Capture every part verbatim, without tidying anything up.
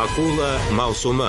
Akula mavsumi.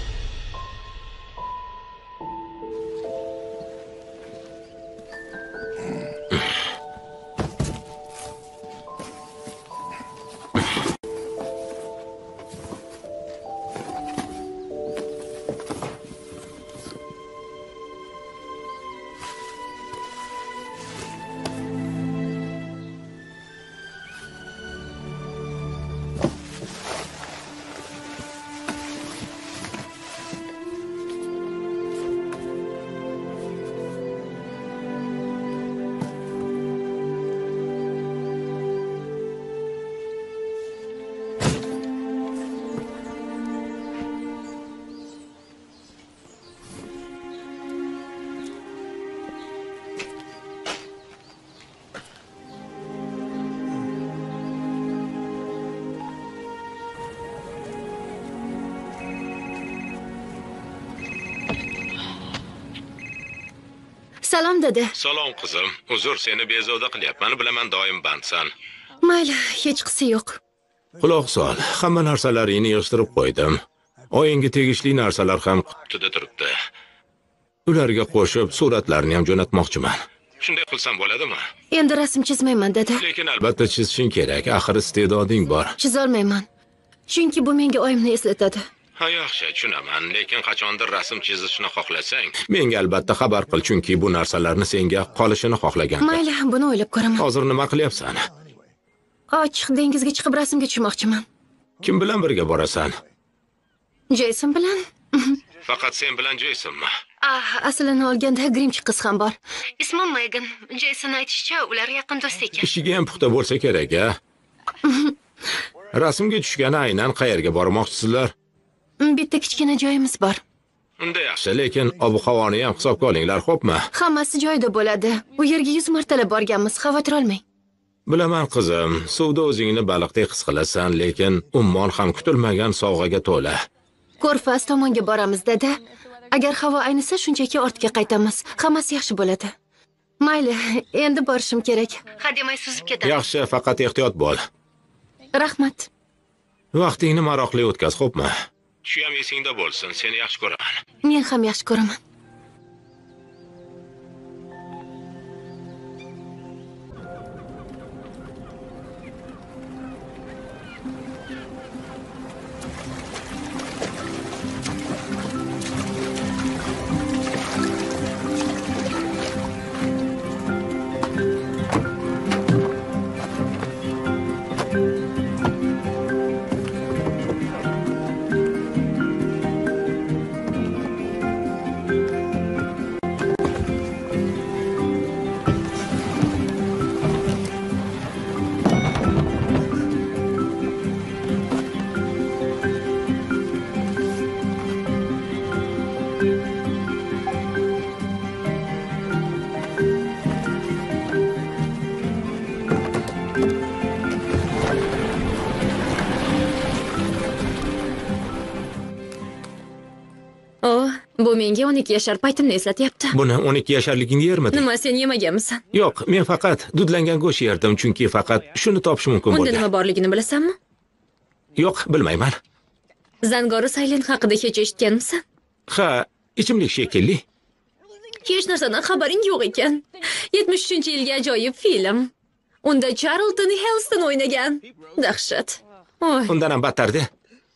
Salom dada. Salom qizim. Uzr, seni bezovta qilyapman. Bilaman doim bandsan. Mayli, hech qisi yo'q. Quloq sol. Hamma narsalaringni yig'ishtirib qo'ydim. Oyinga tegishli narsalar ham qutida turibdi. Ularga qo'shib suratlarni ham jo'natmoqchiman. Shunday qilsam bo'ladimi? Endi rasm chizmayman dada. Lekin albatta chizishing kerak. Axir iste'doding bor. Chizolmayman. Chunki bu menga oyimni eslatadi. Ha, yaxshi, tushunaman, lekin qachondir rasm chizishni xohlasang, menga albatta xabar qil, chunki bu narsalarni senga qolishini xohlaganman. Mayli, buni o'ylab ko'raman. Hozir nima qilyapsan? Ochiq dengizga chiqib rasmga tushmoqchiman. Kim bilan birga borasan? Jeyson bilan. Faqat sen bilan Jeysonmi? Ah, aslini olganda Grimchi qiz ham bor. Ismi Megan. Jeyson aytishicha, ular yaqin do'st ekan. Ishiga ham puxta bo'lsa kerak, a? Rasmga tushgani aynan qayerga bormoqchisizlar? Bitta kichkina joyimiz bor. Unda yaxshi, lekin ob-havoni ham hisobga olinglar, xo'pmi? Hammasi joyida bo'ladi. U yerga yuz martalab borganmiz, xavotir olmang. Bilaman qizim, suvda o'zingni baliqdek his qilasan, lekin ummon ham kutilmagan sovg'aga to'la. Ko'rfaz tomonga boramiz dada. Agar havo aynisa, shunchaki ortga qaytamiz. Hammasi yaxshi bo'ladi. Mayli, endi borishim kerak. Hademay suzib ketadi. Yaxshi, faqat ehtiyot bo'l. Rahmat. Vaqtingni maroqli o'tkaz, xo'pmi? Shu ham esingda bo'lsin, seni yaxshi ko'raman. Men ham yaxshi ko'raman. Bu menga o'n ikki yashar paytimni eslatyapti. Buni o'n ikki yasharligingda yermiding? Nima, sen yemaganmisan? Yo'q, men faqat dudlangan go'sht yerdim, chunki faqat shuni topish mumkin bo'ldi. Unda nima borligini bilasanmi? Yo'q, bilmayman. Zangori Saylen haqida hech eshitganmisan? Ha, ichimlik shekilli. Hech narsadan xabaring yo'q ekan. yetmish uchinchi yilgi ajoyib film. Unda Charlton Heston o'ynagan. Dahshat. Oy. Undan ham battardi.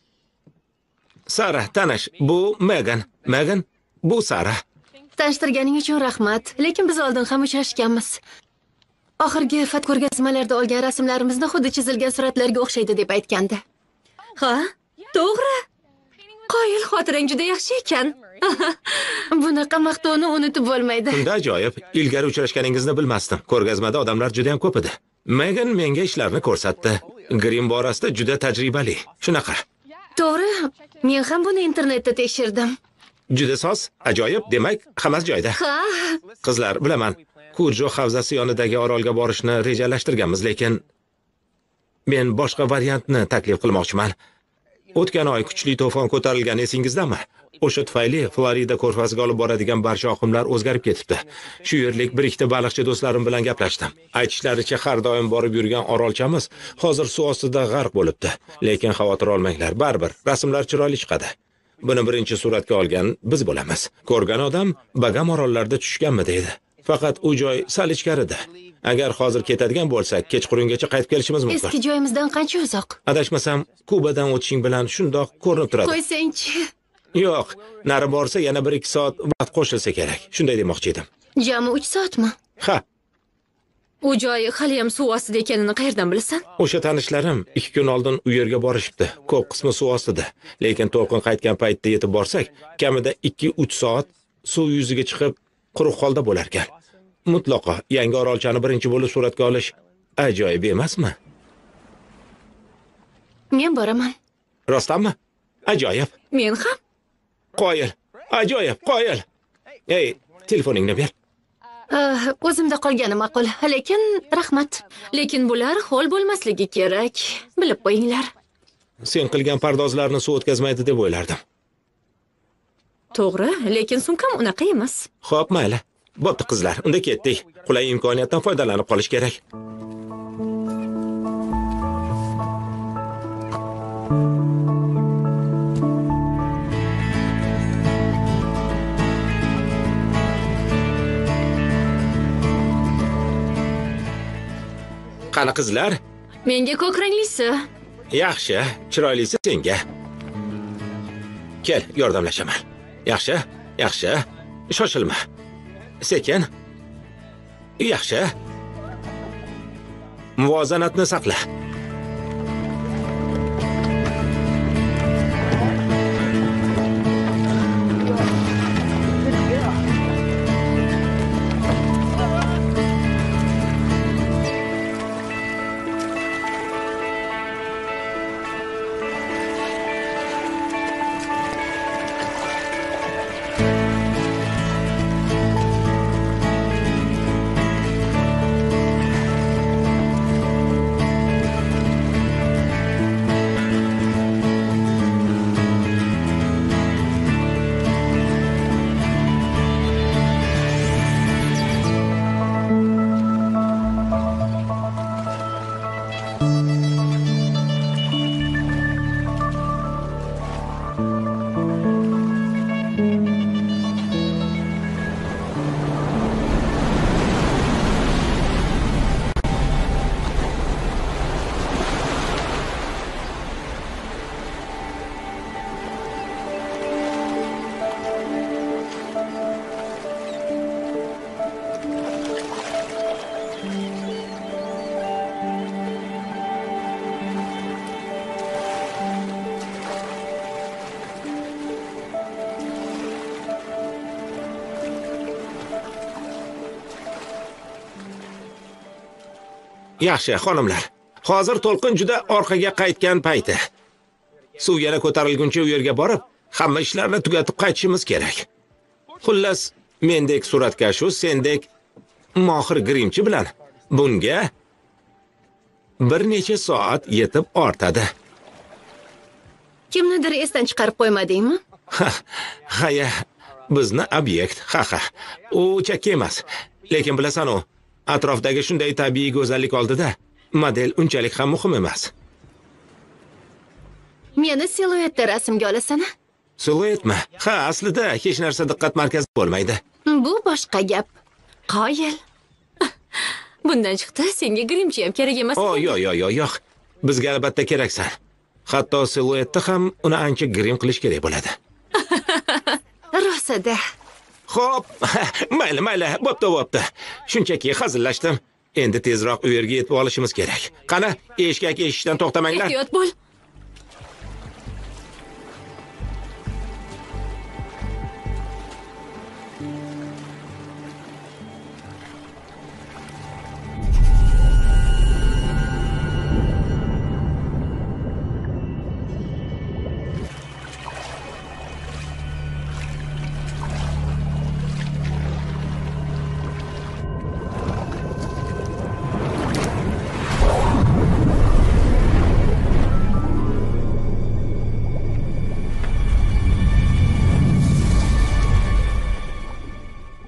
Sara, tanish, bu Megan. Megan, bu Sara. Tanishtirganing uchun rahmat, lekin biz oldin ham uchrashganmiz. Oxirgi fat ko'rgazmalarda olgan rasmlarimizni xuddi chizilgan suratlarga o'xshaydi deb aytgandi. Ha, to'g'ri. Qoyil, xotirang juda yaxshi ekan. Bunaqa maqtovni unutib bo'lmaydi. Unda ajoyib. Ilgari uchrashganingizni bilmasdim. Ko'rgazmada odamlar juda ham ko'p edi. Megan menga ishlarini ko'rsatdi. Grim borasida juda tajribali. Shunaqa. To'g'ri, men ham buni internetda tekshirdim. Juda soz, ajoyib, demak, hammasi joyida. Ha. Qizlar, bilaman, Kurjo havzasi yonidagi orolga borishni rejalashtirganmiz, lekin men boshqa variantni taklif qilmoqchiman. O'tgan oy kuchli to'fon ko'tarilgani esingizdami? O'sha tufayli Florida ko'rfaziga olib boradigan barcha oqimlar o'zgarib ketibdi. Shu yerlik bir ikkita baliqchi do'stlarim bilan gaplashdim. Aytishlaricha, har doim borib yurgan orolchamiz hozir suv ostida g'arq bo'libdi. Lekin xavotir olmanglar, baribir rasmlar chiroyli chiqadi. Buni birinchi suratga olgan biz bo'lamiz. Ko'rgan odam Bagam orollarida tushganmi deydi. Faqat u joy sal ichkarida. Agar hozir ketadigan bo'lsak, kechqurungacha qaytib kelishimiz mumkin. Eski joyimizdan qancha uzoq? Adashmasam, Kubadan o'tishing bilan shundoq ko'rinib turadi. Qo'ysangchi. Yo'q, nari borsa yana bir ikki soat vaqt qo'shilsa kerak. Shunday demoqchi edim. Jami uch soatmi? Ha, U joy hali ham suv ostida ekanini qayerdan bilasan? o'sha tanishlarim ikki kun oldin u yerga borishibdi. Ko'p qismi suv ostida. Lekin to'lqin qaytgan paytda yetib borsak, kamida ikki uch soat suv yuziga chiqib quruq holda bo'lar ekan. Mutlaqo yangi orolchani birinchi bo'lib suratga olish ajoyib emasmi? Men boraman. Rostdanmi? Ajoyib. Men ham. Qoyil. Ajoyib, qoyil. Ey, telefoningni ber. Ah, o'zimda qolgani ma'qul. Lekin rahmat. Lekin bular ho'l bo'lmasligi kerak. Bilib qo'yinglar. Sen qilgan pardozlarni suv o'tkazmaydi deb o'ylardim. To'g'ri, lekin sumkam unaqa emas. Xo'p, mayli. Bo'pti qizlar, unda ketdik. Qulay imkoniyatdan foydalanib qolish kerak. Qani qizlar? Menga ko'k ranglisi. Yaxshi, chiroylisi senga. Kel, yordamlashaman. Yaxshi, yaxshi. Shoshilma. Sekin. Yaxshi. Muvozanatni saqla. Yaxshi, xonimlar. Hozir to'lqin juda orqaga qaytgan payti. Suv yana ko'tarilguncha u yerga borib, hamma ishlarni tugatib qaytishimiz kerak. Xullas, mendek suratkash, sendek mohir grimchi bilan bunga bir necha soat yetib ortadi. Kimnidir esdan chiqarib qo'ymadingmi? Ha, haya, bizni obyekt, ha ha. U chakka emas. Lekin bilasan u, atrofdagi shunday tabiiy go'zallik oldida model unchalik ham muhim emas. Meni siluetda rasmga olasan. Siluetmi? Ha, aslida hech narsa diqqat markazida bo'lmaydi. Bu boshqa gap. Qoyil. Bundan chiqdi, senga grimchi ham kerak emas. O, yo'q, yo'q, yo'q, yo'q. Bizga albatta keraksan. Hatto siluetda ham uni ancha grim qilish kerak bo'ladi. Rosada. Xo'p, mayli, mayli, bo'pti, bo'pti. Shunchaki hazillashdim. Endi tezroq u yerga yetib olishimiz kerak. Qani, eshkak eshishdan to'xtamanglar. Ehtiyot bo'l.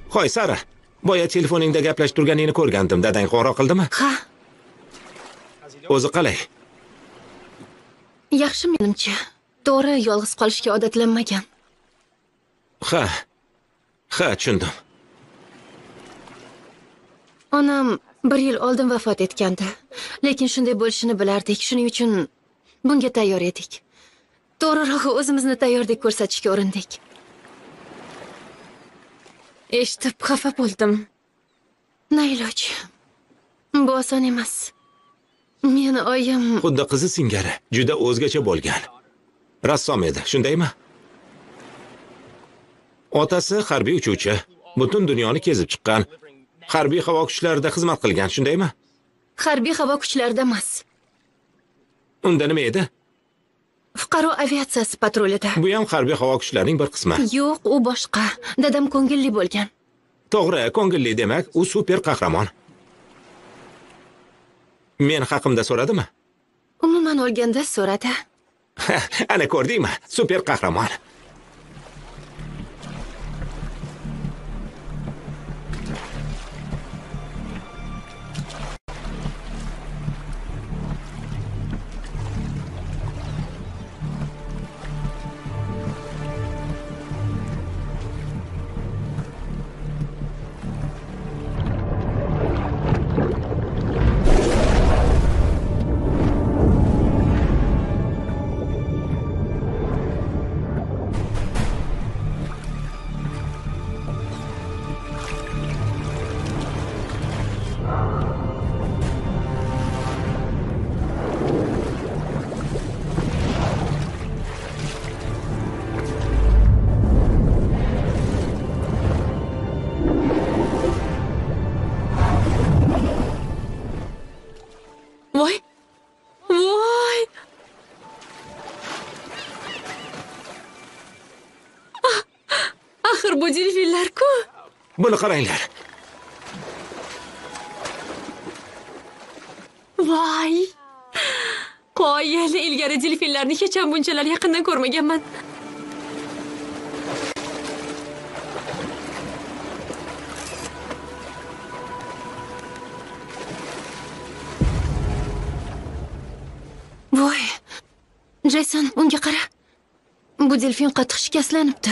Qo'y, Sara. Boya telefoningda gaplashib turganingni ko'rgandim. Dadang qo'ng'iroq qildimi? Ha, O'zi qalay? yaxshi menimcha. To'g'ri, yolg'iz qolishga odatlanmagan. Ha. Ha, tushundim. Onam bir yil oldin vafot etgandi. Lekin shunday bo'lishini bilardik. Shuning uchun bunga tayyor edik. To'g'rirog'i o'zimizni tayyorlik ko'rsatishga urindik. Eshitib xafa bo'ldim. Nailoj. Bu oson emas. Meni oyim Xuddi qizi singari, juda o'zgacha bo'lgan. Rassom edi, shundaymi? Otasi harbiy uchuvchi, butun dunyoni kezib chiqqan. Harbiy havo kuchlarida xizmat qilgan, shundaymi? harbiy havo kuchlarida emas. Unda nima edi? Fuqaro aviatsiyasi patrulida. Bu ham harbiy havo kuchlarining bir qismi. Yo'q, u boshqa. Dadam ko'ngilli bo'lgan. To'g'ri, ko'ngilli demak, u super qahramon. Men haqimda so'radimi? Umuman olganda so'radi. Ana ko'rdingmi? Super qahramon. Voy! Voy! Ah, axir bu delfinlar-ku. Buni qaranglar. Voy! Qoyil, ilgari delfinlarni hech ham bunchalar yaqindan ko'rmaganman. Voy! Jason, unga qara. Bu delfin qattiq shikastlanibdi.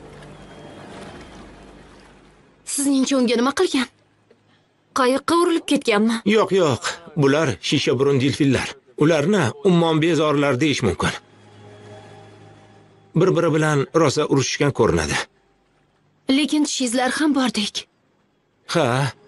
Sizningcha unga nima qilgan? Qayiqqa urilib ketganmi? Yo'q, yo'q. Bular shisha burun delfinlar. Ularni ummon bezorilar deyish mumkin. Bir-biri bilan rosa urushishgan ko'rinadi. Lekin tish izlari ham bordek. Ha.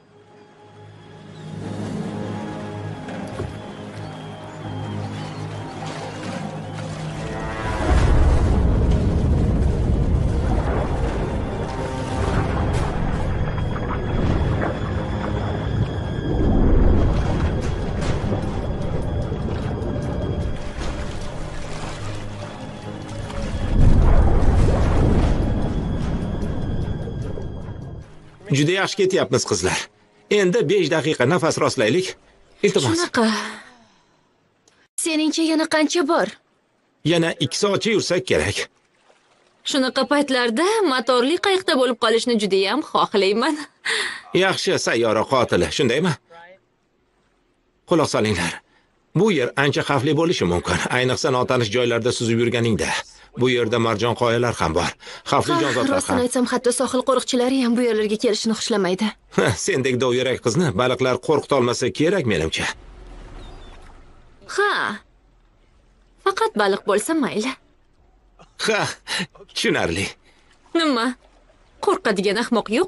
Juda yaxshi ketyapmiz, qizlar. Endi besh daqiqa nafas rostlaylik. Iltimos. Shunaqa. Seningcha yana qancha bor? Yana ikki soatcha yursak kerak. Shunaqa paytlarda motorli qayiqda bo'lib qolishni juda ham xohlayman. Yaxshi sayyora qotili, shundaymi? Quloq solinglar. Bu yer ancha xavfli bo'lishi mumkin, ayniqsa notanish joylarda suzib yurganingda. Bu yerda marjon qoyalar ham bor. Xavfli jonzotlar Rostini ham. aytsam, hatto sohil qo'riqchilari ham bu yerlarga kelishni xushlamaydi. Sendek dovyurak qizni baliqlar qo'rqita olmasa kerak menimcha. Ha. Faqat baliq bo'lsa mayli. Ha, tushunarli. Nima? Qo'rqadigan ahmoq yo'q.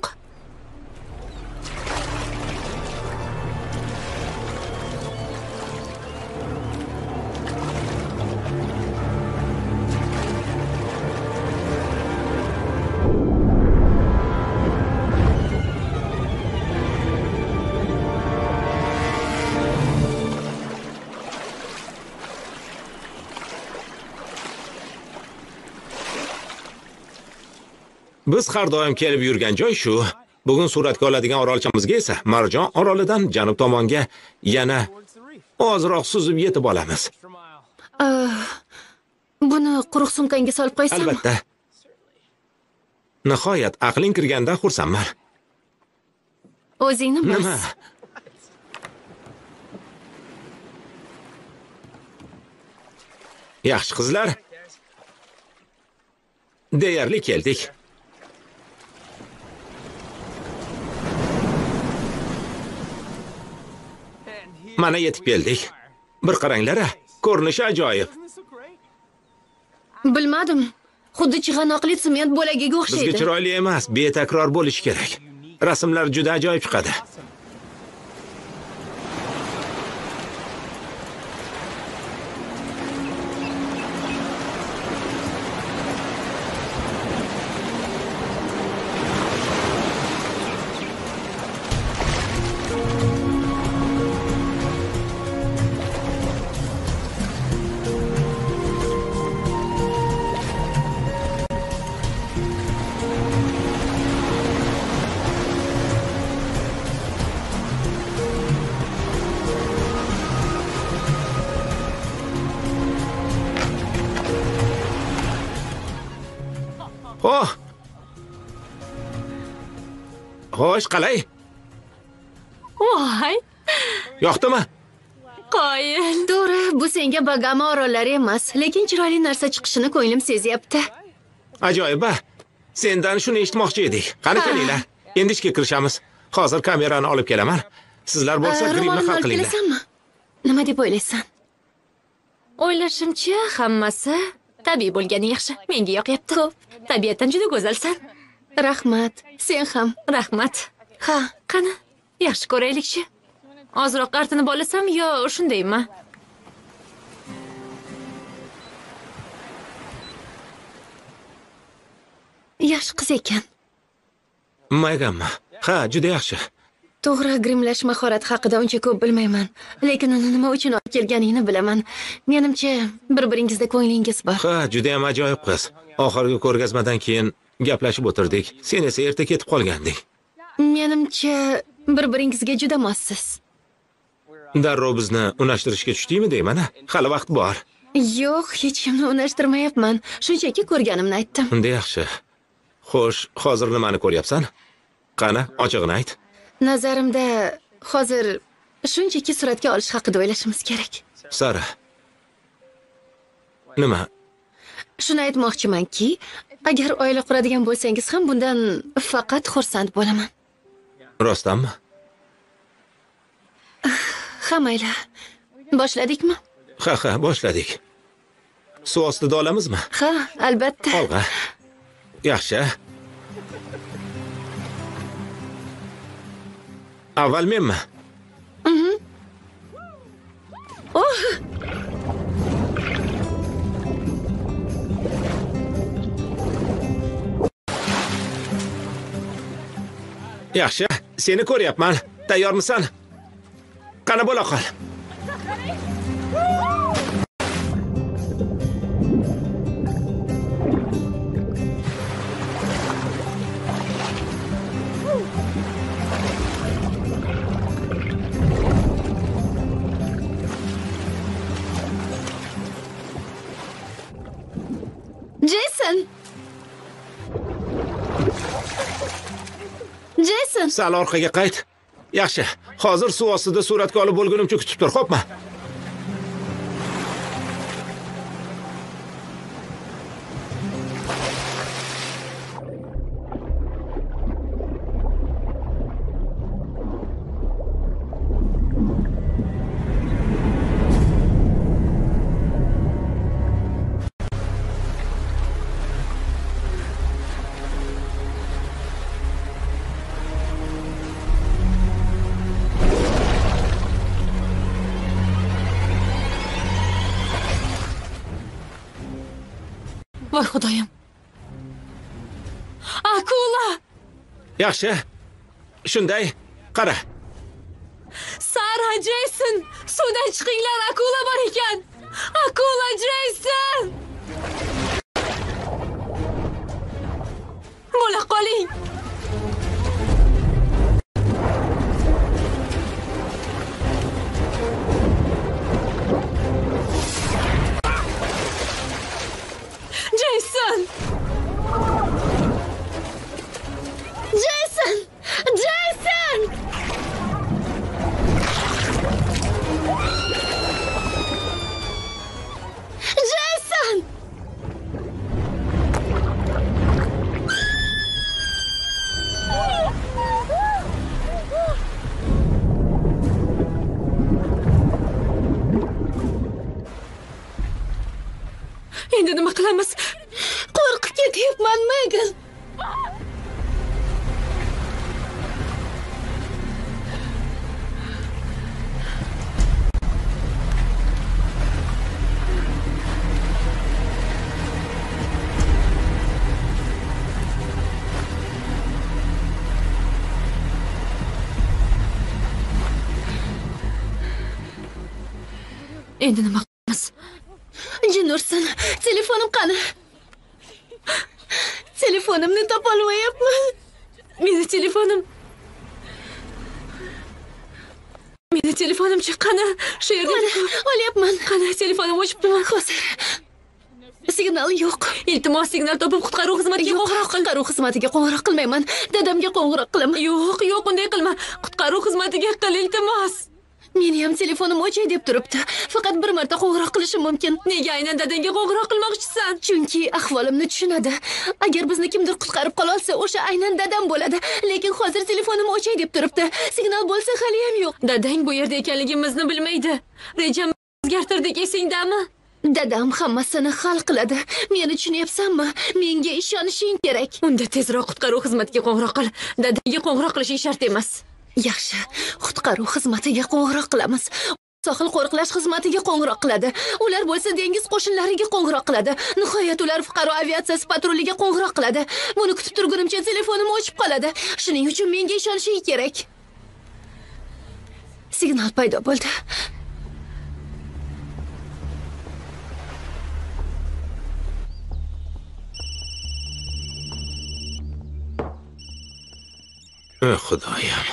Biz har doim kelib yurgan joy shu. Bugun suratga oladigan orolchamizga esa Marjon orolidan janub tomonga yana ozroq suzib yetib olamiz. Buni quruq sumkangga solib qo'ysammi? Albatta. Nihoyat aqling kirganda xursandman. O'zingni bos. Nima? Yaxshi qizlar. Deyarli keldik. Mana yetib keldik. Bir qaranglar-a, ko'rinishi ajoyib. Bilmadim. Xuddi chig'anoqli sement bo'lagiga Bizga o'xshaydi. chiroyli emas, betakror bo'lishi kerak. Rasmlar juda ajoyib chiqadi. Oh! Xo'sh, qalay? Voy, Yoqdimi? qoyil. To'g'ri, bu senga Bagama orollari emas, lekin chiroyli narsa chiqishini ko'nglim sezyapti. Ajoyib-a. Sendan shuni eshitmoqchi edik. Qani Ha. kelinglar. Endi ishga kirishamiz. Hozir kamerani olib kelaman. Sizlar bo'lsa grimni Ro'molimni hal olib qilinglar. kelasanmi? Nima deb o'ylaysan? O'ylashimcha, hammasi tabiiy bo'lgani yaxshi. Menga yoqyapti. Xo'p, tabiatdan juda go'zalsan. Rahmat. Sen ham. Rahmat. Ha, qani, yaxshi ko'raylikchi. Ozroq artinib olasam yo shundaymi? Yaxshi qiz ekan. Mayganmi? Ha, juda yaxshi. To'g'ri, grimlash mahorati haqida uncha ko'p bilmayman, lekin uni nima uchun olib kelganingni bilaman. Menimcha, bir-biringizda ko'nglingiz bor. Ha, juda ham ajoyib qiz. Oxirgi ko'rgazmadan keyin gaplashib o'tirdik. Sen esa erta ketib qolganding. Menimcha, bir-biringizga juda mossiz. Darrov bizni unashtirishga tushdingmi deyman-a? Hali vaqt bor. Yo'q, hech kimni unashtirmayapman. Shunchaki ko'rganimni aytdim. Unda yaxshi. Xo'sh, hozir nimani ko'ryapsan? Qani, ochig'ini ayt. Nazarimda, hozir shunchaki suratga olish haqida o'ylashimiz kerak. Sara. Nima? Shuni aytmoqchimanki, agar oila quradigan bo'lsangiz ham bundan faqat xursand bo'laman. Rostdanmi? Ha, mayli. Boshladikmi? Ha, ha, boshladik. Suv ostida olamizmi? Ha, albatta. Olg'a. Yaxshi. Avval menmi? Oh, Yaxshi. Seni ko'ryapman. Tayyormisan? Qani bo'la qol. Jason. Jason. Sal orqaga qayt. Yaxshi. Hozir suv ostida suratga olib bo'lgunimcha kutib tur, xo'pmi? Voy xudoyim. Akula! Yaxshi. Shunday. Qara. Sara, Jason, suvdan chiqinglar, akula bor ekan. Akula, Jason! Bo'la qoling. Jason! Jason! Jason! Endi nima qilamiz? Qo'rqib ketyapman, Megan. Endi nima qilamiz? Jin ursin. Telefonim qani? Telefonimni topa olmayapman. Meni telefonim. Meni telefonim chiqqani. Shu yerda olyapman. Qani telefonim o'chibdimi? Hozir. Signal yo'q. Iltimos, signal topib qutqaruv xizmatiga qo'ng'iroq qil. Qutqaruv xizmatiga qo'ng'iroq qilmayman. Dadamga qo'ng'iroq qilaman. Yo'q, yo'q, unday qilma. Qutqaruv xizmatiga qil, iltimos. Meni ham telefonim o'chay deb turibdi. Faqat bir marta qo'ng'iroq qilishim mumkin. Nega aynan dadangga qo'ng'iroq qilmoqchisan? Chunki ahvolimni tushunadi. Agar bizni kimdir qutqarib qola olsa, o'sha aynan dadam bo'ladi. Lekin hozir telefonim o'chay deb turibdi. Signal bo'lsa hali ham yo'q. Dadang bu yerda ekanligimizni bilmaydi. Rejamni o'zgartirdik, esingdami? Dadam hammasini hal qiladi. Meni tushunyapsanmi? Menga ishonishing kerak. Unda tezroq qutqaruv xizmatiga qo'ng'iroq qil. Dadangga qo'ng'iroq qilishing shart emas. Yaxshi, qutqaruv xizmatiga qo'ng'iroq qilamiz. Sohil qo'riqlash xizmatiga qo'ng'iroq qiladi. Ular bo'lsa dengiz qo'shinlariga qo'ng'iroq qiladi. Nihoyat ular fuqaro aviatsiyasi patruliga qo'ng'iroq qiladi. Buni kutib turgunimcha telefonim o'chib qoladi. Shuning uchun menga ishonishing kerak. Signal paydo bo'ldi. Eh, Xudoyim.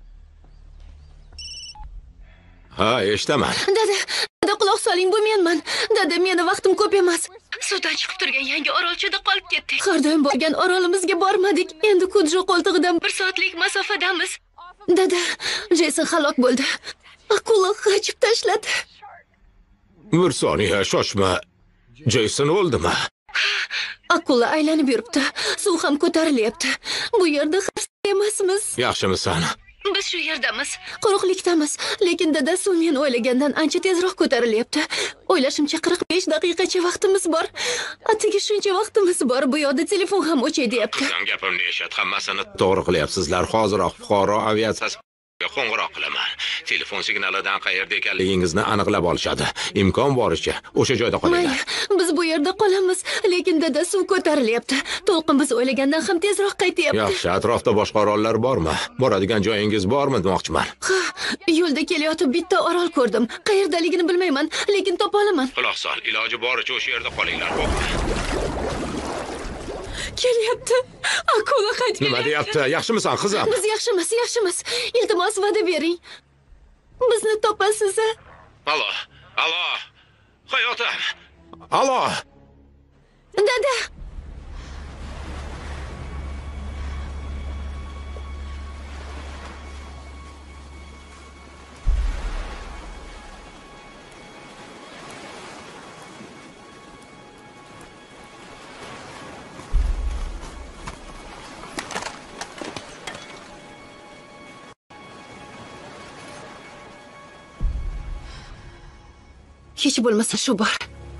Ha, eshitaman. Dada, dada quloq soling, bu menman. Dada, meni vaqtim ko'p emas. Suvdan chiqib turgan yangi orolchada qolib ketdik. Har doim borgan orolimizga bormadik. Endi Kudjo qo'ltig'idan bir soatlik masofadamiz. Dada, Jeyson halok bo'ldi. Akula g'ajib tashladi. Bir soniya, shoshma. Jeyson o'ldimi? Akula aylanib yuribdi. Suv ham ko'tarilyapti. Bu yerda xavfsiz emasmiz. Yaxshimisan? Biz shu yerdamiz. Quruqlikdamiz. Lekin dada suv men o'ylagandan ancha tezroq ko'tarilyapti. O'ylashimcha qirq besh daqiqacha vaqtimiz bor. Atigi shuncha vaqtimiz bor. Bu yoqda telefon ham o'chay deyapti. Qizim, gapimni eshit. Hammasini to'g'ri qilyapsizlar. Hoziroq fuqaro aviatsiyasi qo'ng'iroq qilaman. Telefon signalidan qayerda ekanligingizni aniqlab olishadi. Imkon boricha o'sha joyda qolinglar. Mayli, biz bu yerda qolamiz, lekin dada suv ko'tarilyapti. To'lqin biz o'ylagandan ham tezroq qaytyapti. Yaxshi, atrofda boshqa orollar bormi? Boradigan joyingiz bormi demoqchiman. Ha, yo'lda kelayotib bitta orol ko'rdim. Qayerdaligini bilmayman, lekin topa olaman. Quloq sol, iloji boricha o'sha yerda qolinglar. Bo'pti. Kelyapti. Akula qaytib Nima deyapti? Yaxshimisan, qizim? Biz yaxshimiz, yaxshimiz. Iltimos, va'da bering. Bizni topasiz. Alo, alo. Hayotim. Alo. Dada. Hech bo'lmasa shu bor.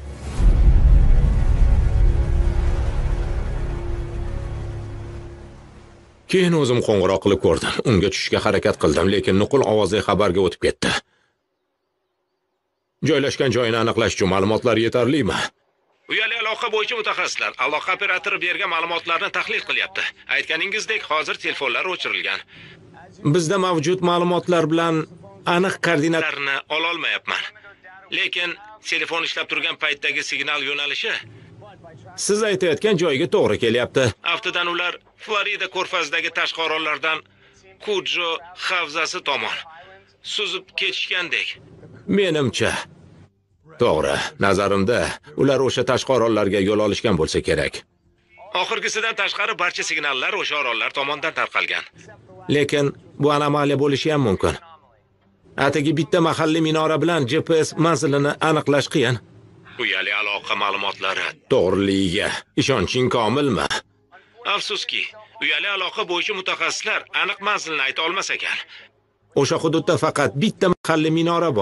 Keyin o'zim qo'ng'iroq qilib ko'rdim. Unga tushishga harakat qildim, lekin nuqul ovozli xabarga o'tib ketdi. Joylashgan joyini aniqlash uchun ma'lumotlar yetarlimi? Uyali aloqa bo'yicha mutaxassislar aloqa operatori bergan ma'lumotlarni tahlil qilyapti. Aytganingizdek, hozir telefonlar o'chirilgan. Bizda mavjud ma'lumotlar bilan aniq koordinatlarni ola olmayapman. Lekin telefon ishlab turgan paytdagi signal yo'nalishi siz aytayotgan joyga to'g'ri kelyapti. Aftidan ular Florida ko'rfazidagi tashqi orollardan Kudjo havzasi tomon suzib ketishgandek. Menimcha to'g'ri, nazarimda ular o'sha tashqi orollarga yo'l olishgan bo'lsa kerak. Oxirgisidan tashqari barcha signallar o'sha orollar tomonidan tarqalgan. Lekin bu anomaliya bo'lishi ham mumkin. Atigi bitta mahalliy minora bilan G P S manzilini aniqlash qiyin. Uyali aloqa ma'lumotlari to'g'riligiga ishonching komilmi? Afsuski, uyali aloqa bo'yicha mutaxassislar aniq manzilni ayta olmas ekan. O'sha hududda faqat bitta mahalliy minora bor.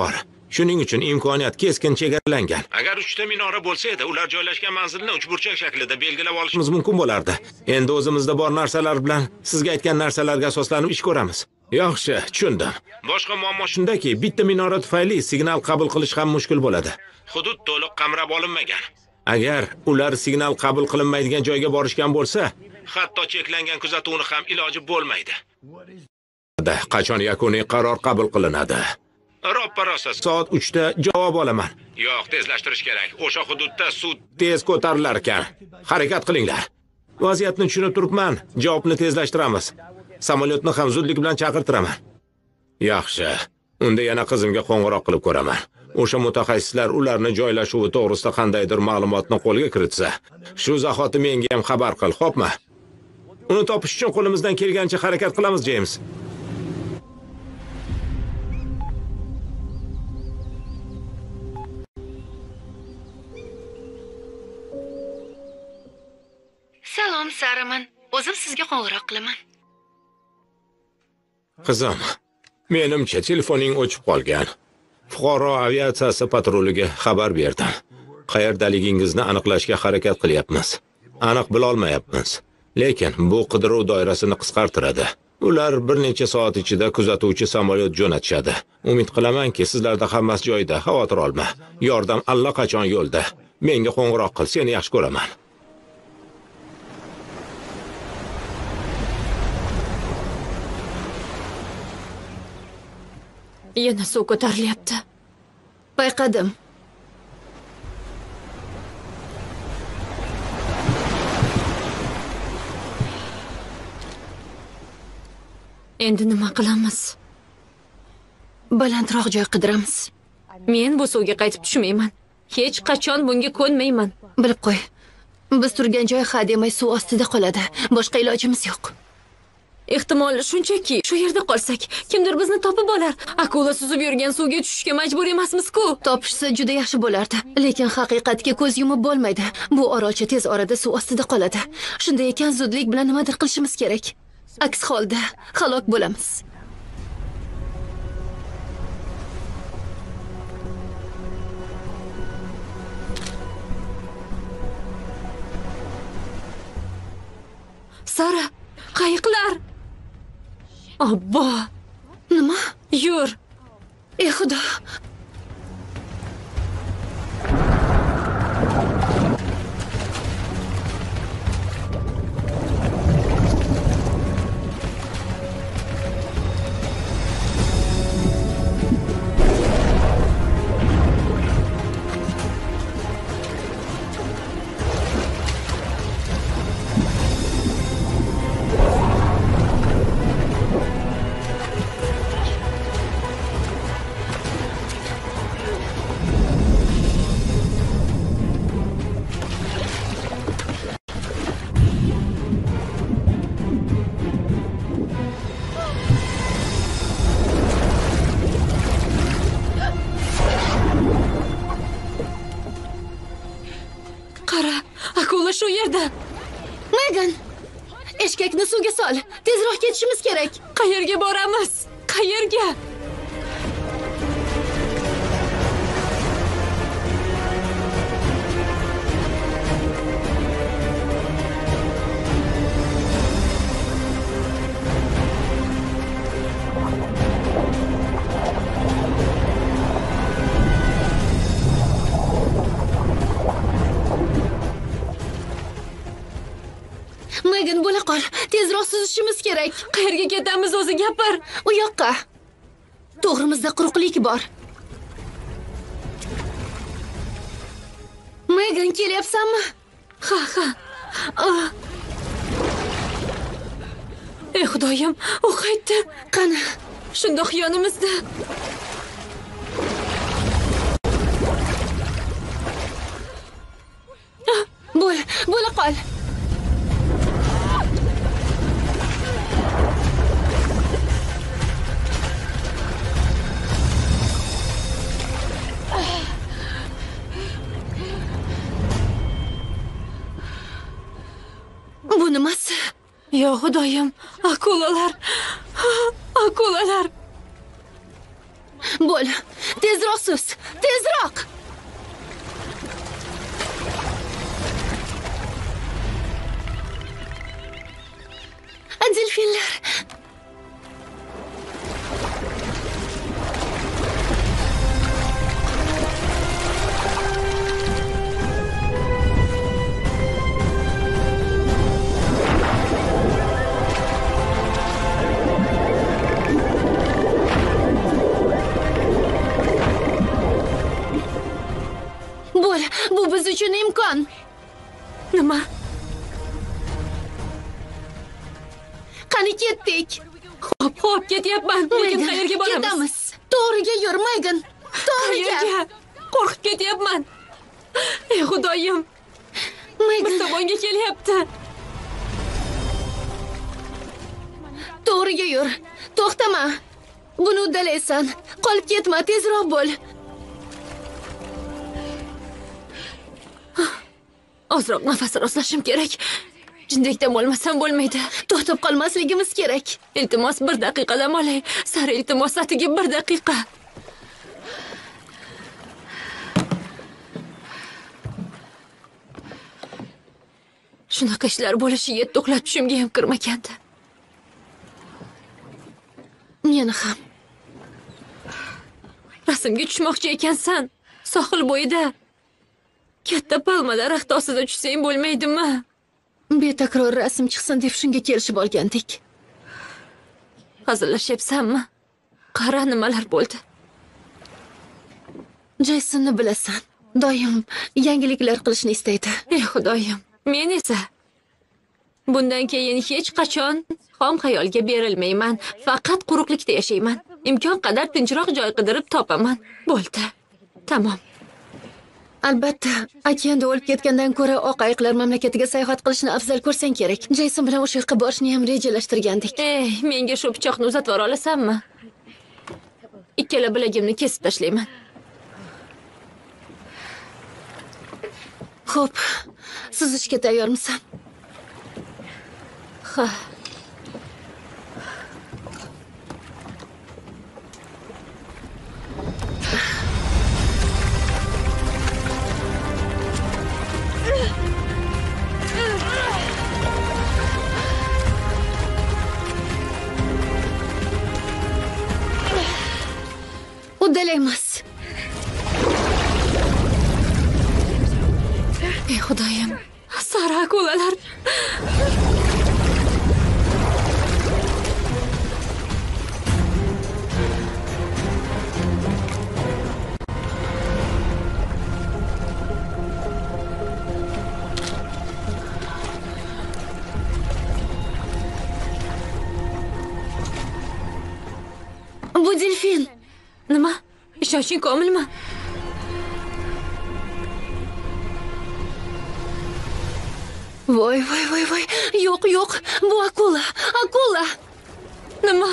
Shuning uchun imkoniyat keskin chegaralangan. Agar uchta minora bo'lsa edi, ular joylashgan manzilni uchburchak shaklida belgilab olishimiz mumkin bo'lardi. Endi o'zimizda bor narsalar bilan sizga aytgan narsalarga asoslanib ish ko'ramiz. Yaxshi, tushundim. Boshqa muammo shundaki, bitta minora tufayli signal qabul qilish ham mushkul bo'ladi. Hudud to'liq qamrab olinmagan. Agar ular signal qabul qilinmaydigan joyga borishgan bo'lsa, hatto cheklangan kuzatuvni ham iloji bo'lmaydi. Qachon yakuniy qaror qabul qilinadi? Roppa-rosa soat uchda javob olaman. Yo'q, tezlashtirish kerak. O'sha hududda suv tez ko'tarilar ekan. Harakat qilinglar. Vaziyatni tushunib turibman. Javobni tezlashtiramiz. Samolyotni ham zudlik bilan chaqirtiraman. Yaxshi. Unda yana qizimga qo'ng'iroq qilib ko'raman. O'sha mutaxassislar ularni joylashuvi to'g'risida qandaydir ma'lumotni qo'lga kiritsa, shu zahoti menga ham xabar qil, xo'pmi? Uni topish uchun qo'limizdan kelgancha harakat qilamiz, James. Salom, Saraman. O'zim sizga qo'ng'iroq qilaman. Qizim, menimcha telefoning o'chib qolgan. Fuqaro aviatsiyasi patruliga xabar berdim. Qayerdaligingizni aniqlashga harakat qilyapmiz. Aniq bila olmayapmiz. Lekin bu qidiruv doirasini qisqartiradi. Ular bir necha soat ichida kuzatuvchi samolyot jo'natishadi. Umid qilamanki, sizlarda hammasi joyida, xavotir olma. Yordam allaqachon yo'lda. Menga qo'ng'iroq qil, seni yaxshi ko'raman. Yana suv ko'tarilyapti. Payqadim. Endi nima qilamiz? Balandroq joy qidiramiz. Men bu suvga qaytib tushmayman. Hech qachon bunga ko'nmayman. Bilib qo'y. Biz turgan joy ha demay suv ostida qoladi. Boshqa ilojimiz yo'q. Ehtimol shunchaki shu yerda qolsak, kimdir bizni topib olar. Akula suzib yurgan suvga tushishga majbur emasmiz-ku. Topishsa juda yaxshi bo'lardi. Lekin haqiqatga ko'z yumib bo'lmaydi. Bu orolcha tez orada suv ostida qoladi. Shunday ekan, zudlik bilan nimadir qilishimiz kerak. Aks holda halok bo'lamiz. Sara, qayiqlar. Abba. Nima? Yur. Ey Xudo. Shu yerda. Megan, eshkakni suvga sol. Tezroq ketishimiz kerak. Qayerga boramiz? Qayerga? Megan, bo'la qol. Tezroq suzishimiz kerak. Qayerga ketamiz o'zi gapir. U yoqqa. To'g'rimizda quruqlik bor. Megan, kelyapsanmi? Ha, ha. Oh. Ey Xudoyim, u qaytdi. Qani, shundoq yonimizda. Bo'l, bo'la qol. Bu nimasi? Yo Xudoyim, akulalar. Akulalar. Bo'l. Tezroq sus. Tezroq. Delfinlar. Bo'l, bu biz uchun imkon. Nima? Qani ketdik. Hop, hop, ketyapman. Lekin qayerga boramiz? Ketamiz. To'g'riga yur, Megan. To'g'riga. Qayerga? Qo'rqib ketyapman. Ey Xudoyim, Megan, biz tomonga kelyapti. to'g'riga yur. To'xtama. Buni uddalaysan. Qolib ketma, tezroq bo'l. Ozroq nafas rostlashim kerak. Jindekdan bo'lmasam bo'lmaydi. To'xtab qolmasligimiz kerak. Iltimos bir daqiqa dam olay. Sari iltimos atigi bir daqiqa. Shunaqa ishlar bo'lishi yetti uxlab tushimga ham kirmagandi. Meni ham. Rasmga tushmoqchi ekansan. Sohil bo'yida katta palma daraxti ostida tushsang bo'lmaydimi? Betakror rasm chiqsin deb shunga kelishib olgandik. Hazillashyapsanmi? Qara nimalar bo'ldi? Jaysonni bilasan. Doim yangiliklar qilishni istaydi. Ey Xudoyim, men esa bundan keyin hech qachon xom xayolga berilmayman. Faqat quruqlikda yashayman. Imkon qadar tinchroq joy qidirib topaman. Bo'ldi. Tamom. Albatta, okeanda o'lib ketgandan ko'ra oq ayiqlar mamlakatiga sayohat qilishni afzal ko'rsang kerak. Jayson bilan o'sha yoqqa borishni ham rejalashtirgandik. Ey, menga shu pichoqni uzatib yubora olasanmi? Ikkala bilagimni kesib tashlayman. Xo'p, suzishga tayyormisan? Ha. Uddalaymiz. Ey Xudoyim, sara akulalar. Bu delfin. Nima? Ishonching komilmi? Voy, voy, voy, voy. Yo'q, yo'q. Bu akula. Akula. Nima?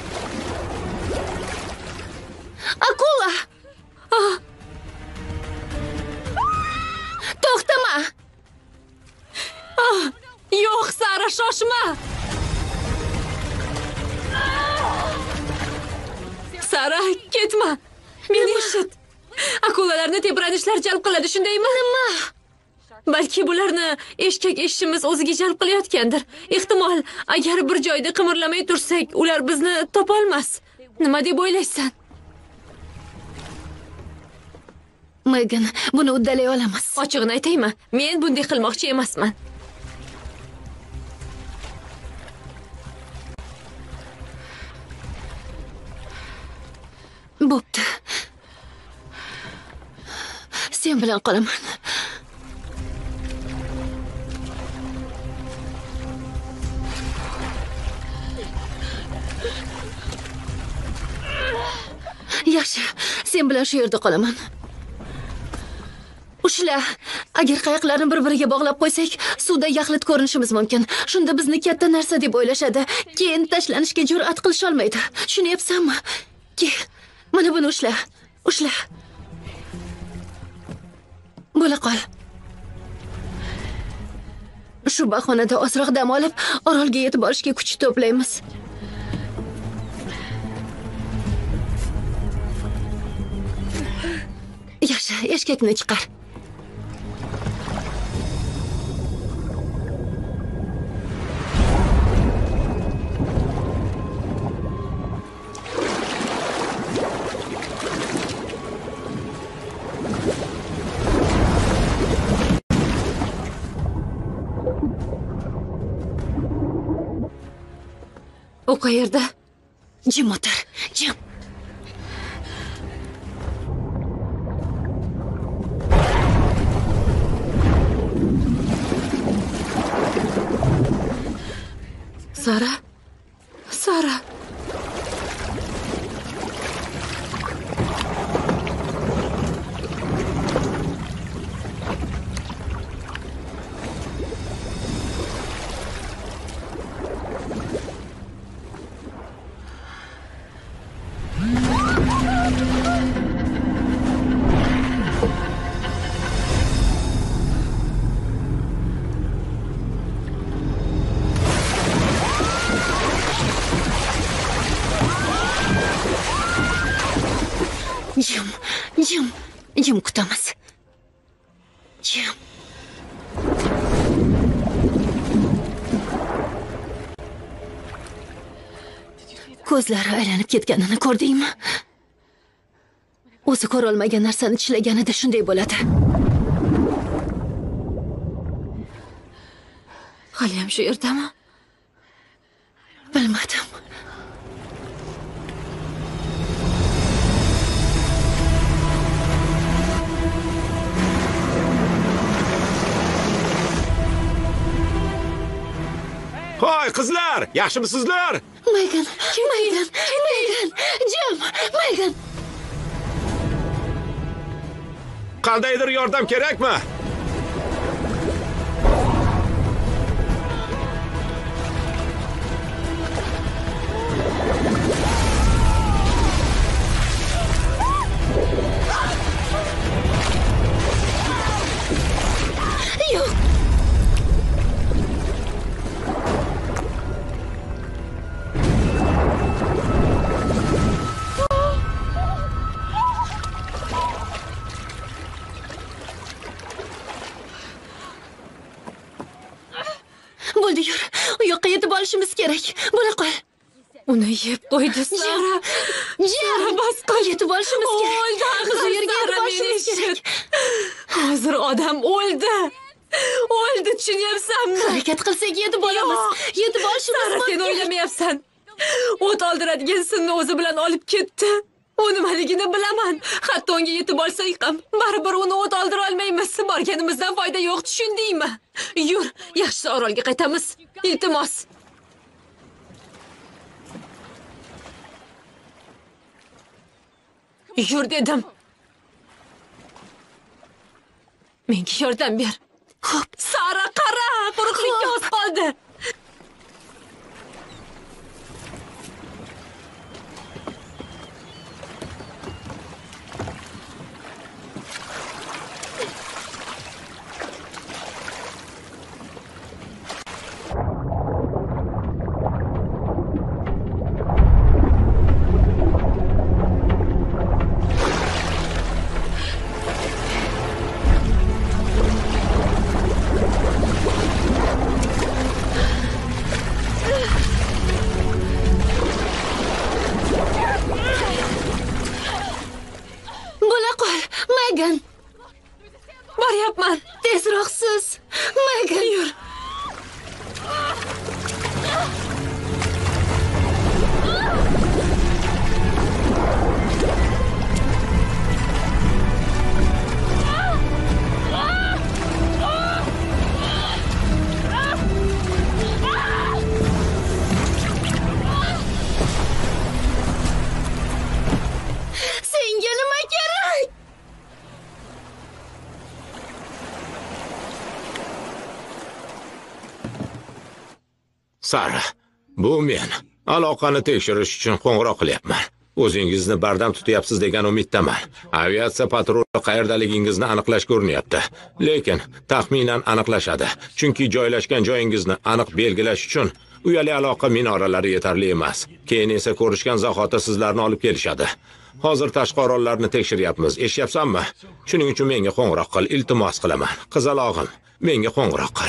Akula. Ah, To'xtama. ah, yo'q, Sara, shoshma. Sara, ketma. Meni eshit. Akulalarni tebranishlar jalb qiladi, shundaymi? Nima? Balki bularni eshkak eshishimiz o'ziga jalb qilayotgandir. Ehtimol, agar bir joyda qimirlamay tursak, ular bizni topolmas. Nima deb o'ylaysan? Megan, buni uddalay olamiz. Ochig'ini aytaymi? Men bunday qilmoqchi emasman. Bo'pti. Sen bilan qolaman. Yaxshi, sen bilan shu yerda qolaman. Ushla. Agar qayiqlarni bir-biriga bog'lab qo'ysak, suvda yaxlit ko'rinishimiz mumkin. Shunda bizni katta narsa deb o'ylashadi. Keyin tashlanishga jur'at qilisha olmaydi. Tushunyapsanmi? Ke, mana buni ushla. Ushla. Bo'la qol. Shu bahonada ozroq dam olib, orolga yetib borishga kuch to'playmiz. Yaxshi, eshkakni chiqar. U qayerda? Jim o'tir, jim. Sara? Sara. Jim, Jim, Jim kutamiz. Jim. Ko'zlari aylanib ketganini ko'rdingmi? O'zi ko'ra olmagan narsani tishlaganida shunday bo'ladi. Hali ham shu yerdami? Bilmadim. Hoy qizlar, yaxshimisizlar? Megan, Megan, Megan, Jim, Megan. Qandaydir yordam kerakmi? Yo'q. Bo'ldi, yur. U yoqqa yetib olishimiz kerak. Bo'la qol. Uni yeb qo'ydi Sara. Sara, bas qil. Yetib olishimiz kerak. O'ldi, Biz u yerga yetib olishimiz kerak. Hozir odam o'ldi. O'ldi, tushunyapsanmi? Harakat qilsak yetib olamiz. Yetib olishimiz Sara, sen mumkin. o'ylamayapsan. O't oldiradigan simni o'zi bilan olib ketdi. U nimaligini bilaman. Hatto unga yetib olsak ham baribir uni o't oldira olmaymiz. Borganimizdan foyda yo'q, tushundingmi? Yur, yaxshisi orolga qaytamiz. Iltimos. Yur dedim. Menga yordam ber. Xo'p, Sara, qara, quruqlikka oz qoldi. bo'la qol. Megan, Boryapman. tezroq sus. Megan, Yur. senga nima kerak? Sara, bu men. Aloqani tekshirish uchun qo'ng'iroq qilyapman. O'zingizni bardam tutyapsiz degan umiddaman. Aviatsiya patruli qayerdaligingizni aniqlash ko'rinyapti. Lekin taxminan aniqlashadi. Chunki joylashgan joyingizni aniq belgilash uchun Uyali aloqa minoralari yetarli emas. Keyin esa ko'rishgan zahoti sizlarni olib kelishadi. Hozir tashqi orollarni tekshiryapmiz. Eshyapsanmi? Shuning uchun menga qo'ng'iroq qil, iltimos qilaman. Qizalog'im, menga qo'ng'iroq qil.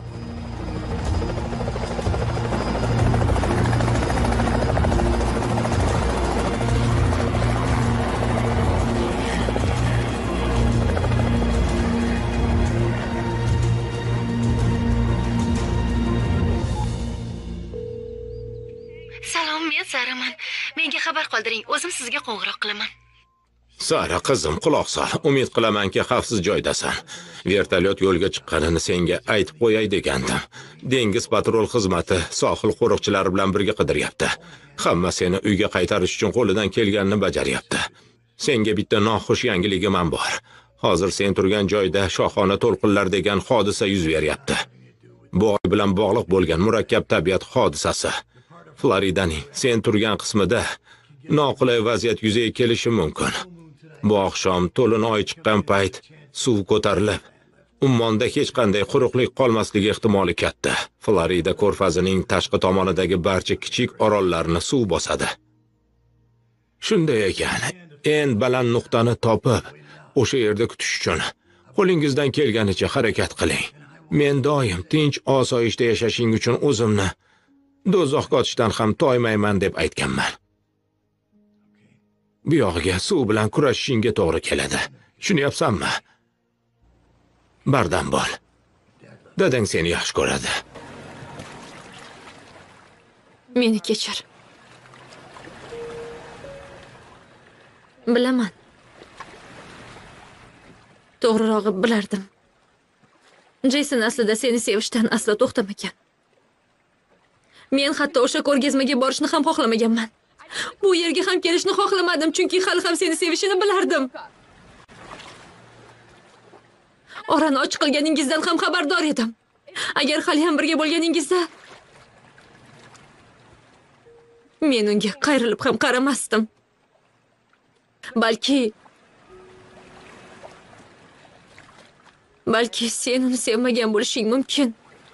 Salom, men Saraman. Menga xabar qoldiring, o'zim sizga qo'ng'iroq qilaman. Sara qizim, quloq sol. Umid qilamanki, xavfsiz joydasan. Vertolyot yo'lga chiqqanini senga aytib qo'yay degandim. Dengiz patrul xizmati sohil qo'riqchilari bilan birga qidiryapti. Hamma seni uyga qaytarish uchun qo'lidan kelganini bajaryapti. Senga bitta noxush yangiligim bor. Hozir sen turgan joyda shohona to'lqinlar degan hodisa yuz beryapti. Bu oy bilan bog'liq bo'lgan murakkab tabiat hodisasi. Floridaning sen turgan qismida noqulay vaziyat yuzaga kelishi mumkin. Bu oqshom to'lin oy chiqqan payt suv ko'tarilib, ummonda hech qanday quruqlik qolmasligi ehtimoli katta. Florida ko'rfazining tashqi tomonidagi barcha kichik orollarni suv bosadi. Shunday ekan, eng baland nuqtani topib, o'sha yerda kutish uchun qo'lingizdan kelganicha harakat qiling. Men doim tinch osoyishta yashashing uchun o'zimni do'zaxga otishdan ham toymayman deb aytganman. Bu yog'iga suv bilan kurashishingga to'g'ri keladi. Tushunyapsanmi? Bardam bo'l. Dadang seni yaxshi ko'radi. Meni kechir. Bilaman. To'g'rirog'i bilardim. Jason aslida seni sevishdan aslo to'xtamagan. Men hatto o'sha ko'rgazmaga borishni ham xohlamaganman. Bu yerga ham kelishni xohlamadim, chunki hali ham seni sevishini bilardim. Orani ochiq qilganingizdan ham xabardor edim. Agar hali ham birga bo'lganingizda men unga qayrilib ham qaramasdim. Balki balki sen uni sevmagan bo'lishing mumkin.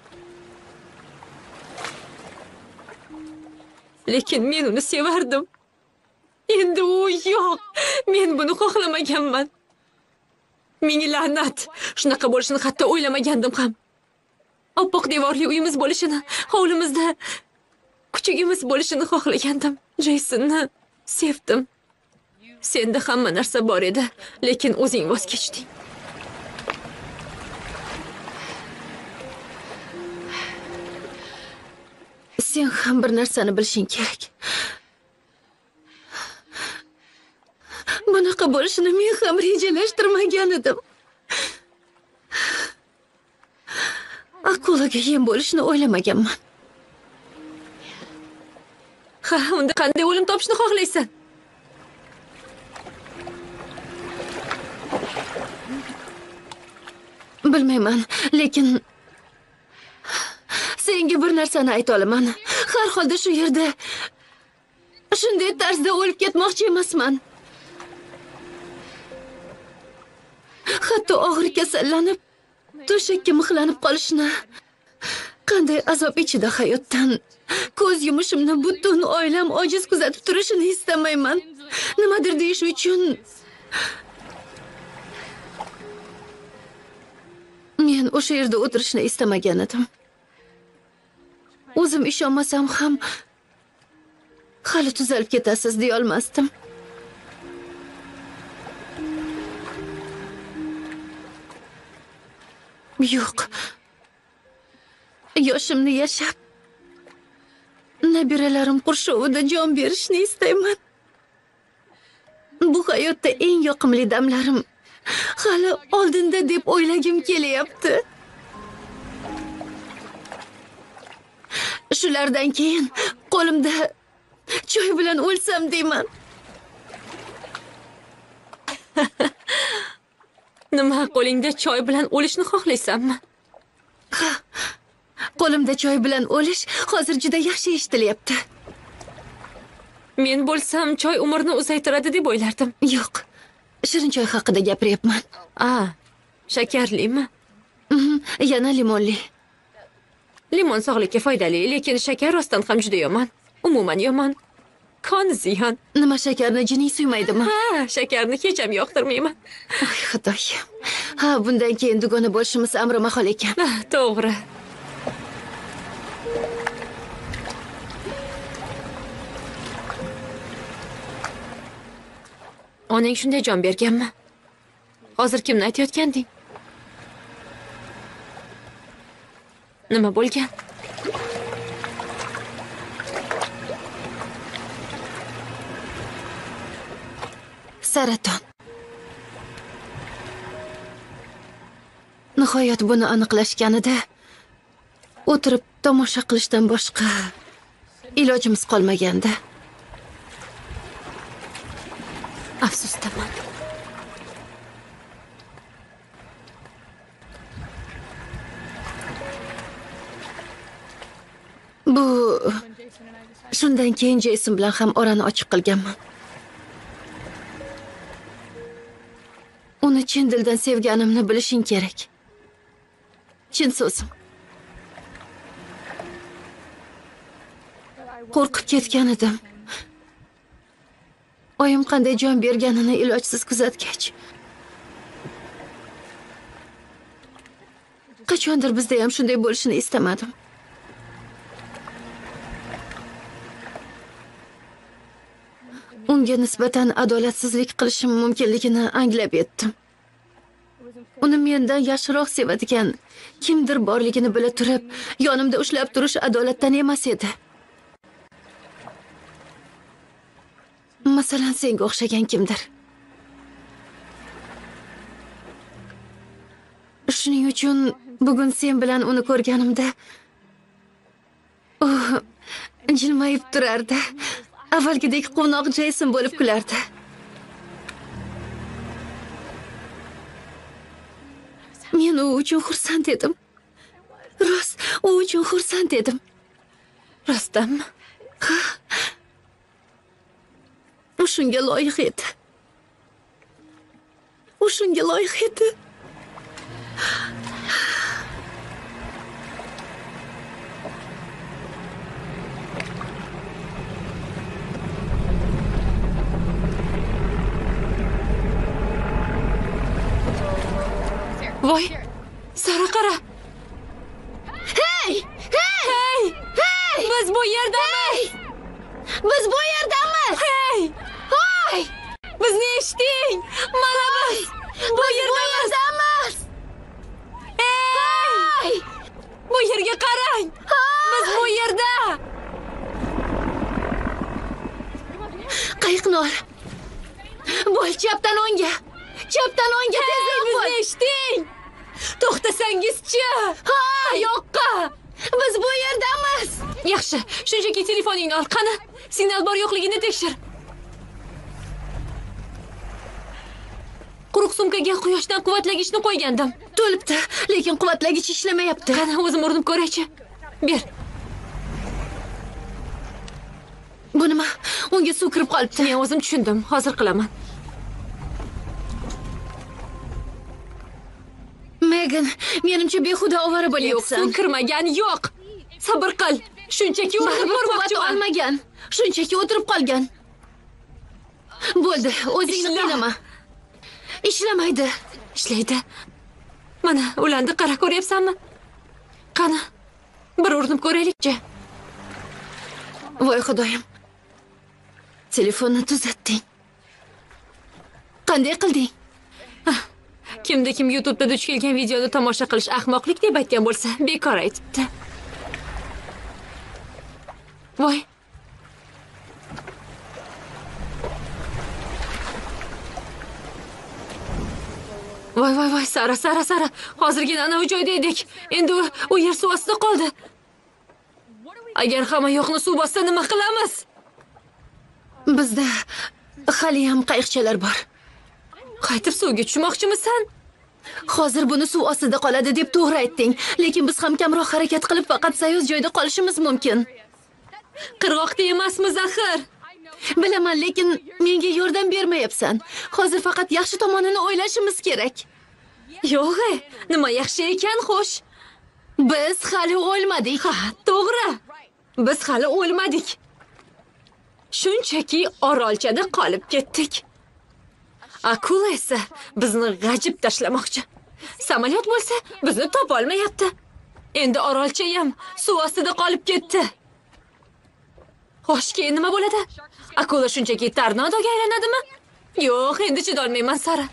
Lekin men uni sevardim. Endi u yo'q. Men buni xohlamaganman. Menga la'nat. Shunaqa bo'lishini hatto o'ylamagandim ham. Oppoq devorli uyimiz bo'lishini, hovlimizda kuchugimiz bo'lishini xohlagandim. Jasonni sevdim. Senda hamma narsa bor edi, lekin o'zing voz kechding. Sen ham bir narsani bilishing kerak. Bunaqa bo'lishini men ham rejalashtirmagan edim. Akulaga yem bo'lishni o'ylamaganman. Ha, unda qanday o'lim topishni xohlaysan? Bilmayman, lekin senga bir narsani ayta olaman. Har holda shu yerda shunday tarzda o'lib ketmoqchi emasman. Hatto og'ir kasallanib, to'shakka mixlanib qolishni, qanday azob ichida hayotdan ko'z yumishimni butun oilam ojiz kuzatib turishini istamayman. Nimadir deyish uchun men o'sha yerda o'tirishni istamagan edim. O'zim ishonmasam ham hali tuzalib ketasiz deya olmasdim. Yo'q. Yoshimni yashab, nabiralarim qurshovida jon berishni istayman. Bu hayotda eng yoqimli damlarim hali oldinda deb o'ylagim kelyapti. Shulardan keyin qo'limda choy bilan o'lsam deyman. Nima, qo'lingda choy bilan o'lishni xohlaysanmi? Ha, qo'limda choy bilan o'lish hozir juda yaxshi eshitilyapti. Men bo'lsam choy umrni uzaytiradi deb o'ylardim. Yo'q, shirin choy haqida gapiryapman. A, shakarlimi? Mhm, yana limonli. Limon sog'likka foydali, lekin shakar rostdan ham juda yomon. Umuman yomon. Qon ziyon. Nima shakarni jining suymaydimi? Ha, shakarni hech ham yoqtirmayman. Ay, Xudoyim. Ha, bundan keyin dugona bo'lishimiz amri mahol ekan. Ah, to'g'ri. Onang shunday jon berganmi? Hozir kimni aytayotganding? Nima bo'lgan? Saraton. Nihoyat buni aniqlashganida o'tirib tomosha qilishdan boshqa ilojimiz qolmagandi. Afsusdaman. Bu shundan keyin Jeyson bilan ham orani ochiq qilganman. Uni chin dildan sevganimni bilishing kerak. Chin so'zim. Qo'rqib ketgan edim. Oyim qanday jon berganini ilojsiz kuzatgach. Qachondir bizda ham shunday bo'lishini istamadim. Unga nisbatan adolatsizlik qilishim mumkinligini anglab yetdim. Uni mendan yaxshiroq sevadigan kimdir borligini bila turib, yonimda ushlab turish adolatdan emas edi. Masalan, senga o'xshagan kimdir. Shuning uchun bugun sen bilan uni ko'rganimda u jilmayib turardi. Avvalgidek quvnoq Jeyson bo'lib kulardi. Men u uchun xursand edim. Rost, u uchun xursand edim. Rostdanmi? U shunga loyiq edi. U shunga loyiq edi. Voy, Sara qara. Hey! Hey! Hey! Hey! Biz bu yerdamiz. Biz bu yerdamiz. Hey! Hoy! Bizni eshiting. Mana biz bu yerdamiz. Hey! Bu yerga qarang. Biz bu yerda. Qayiqni ol. Bo'l, chapdan o'ngga. Chapdan o'ngga tezroq bo'l. Bizni eshiting. To'xtasangizchi. Ha, yoqqa. Biz bu yerdamiz. Yaxshi, shunchaki telefoningni ol. Qani, signal bor yo'qligini tekshir. Quruq sumkaga quyoshdan quvvatlagichni qo'ygandim. To'libdi, lekin quvvatlagich ishlamayapti. Qani, o'zim urinib ko'raychi. Ber. Bu nima? Unga suv kirib qolibdi. Men o'zim tushundim. Hozir qilaman. Megan, menimcha behuda ovora Yo'q, bo'lyapsan. suv kirmagan yo'q. Sabr qil. Shunchaki urinib Baribir quvvat ko'rmoqchiman. olmagan. Shunchaki o'tirib qolgan. Bo'ldi, o'zingni Ishla. qiynama. Ishlamaydi. Ishlaydi. Mana, ulandi, qara, ko'ryapsanmi? Qani, bir urinib ko'raylikchi. Voy xudoyim. Telefonni tuzatding. Qanday qilding? Kimda kim YouTube'da duch kelgan videoni tomosha qilish ahmoqlik deb aytgan bo'lsa, bekor aytibdi. Voy. Voy, voy, voy, Sara, Sara, Sara. Hozirgina ana u joyda edik. Endi u- u yer suv ostida qoldi. Agar hamma yo'qni suv bossa nima qilamiz? Bizda hali ham qayiqchalar bor. Qaytib suvga tushmoqchimisan? Hozir buni suv ostida qoladi deb to'g'ri aytding, lekin biz ham kamroq harakat qilib faqat sayoz joyda qolishimiz mumkin. Qirg'oqda emasmiz axir. Bilaman, lekin menga yordam bermayapsan. Hozir faqat yaxshi tomonini o'ylashimiz kerak. Yo'q, nima yaxshi ekan, xo'sh. Biz hali o'lmadik. Ha, to'g'ri. Biz hali o'lmadik. Shunchaki orolchada qolib ketdik. Akula esa bizni g'ajib tashlamoqchi. Samolyot bo'lsa bizni topa olmayapti. Endi orolcha ham suv ostida qolib ketdi. Xo'sh, keyin nima bo'ladi? Akula shunchaki tornadoga aylanadimi? Yo'q, endi chidolmayman, Sara.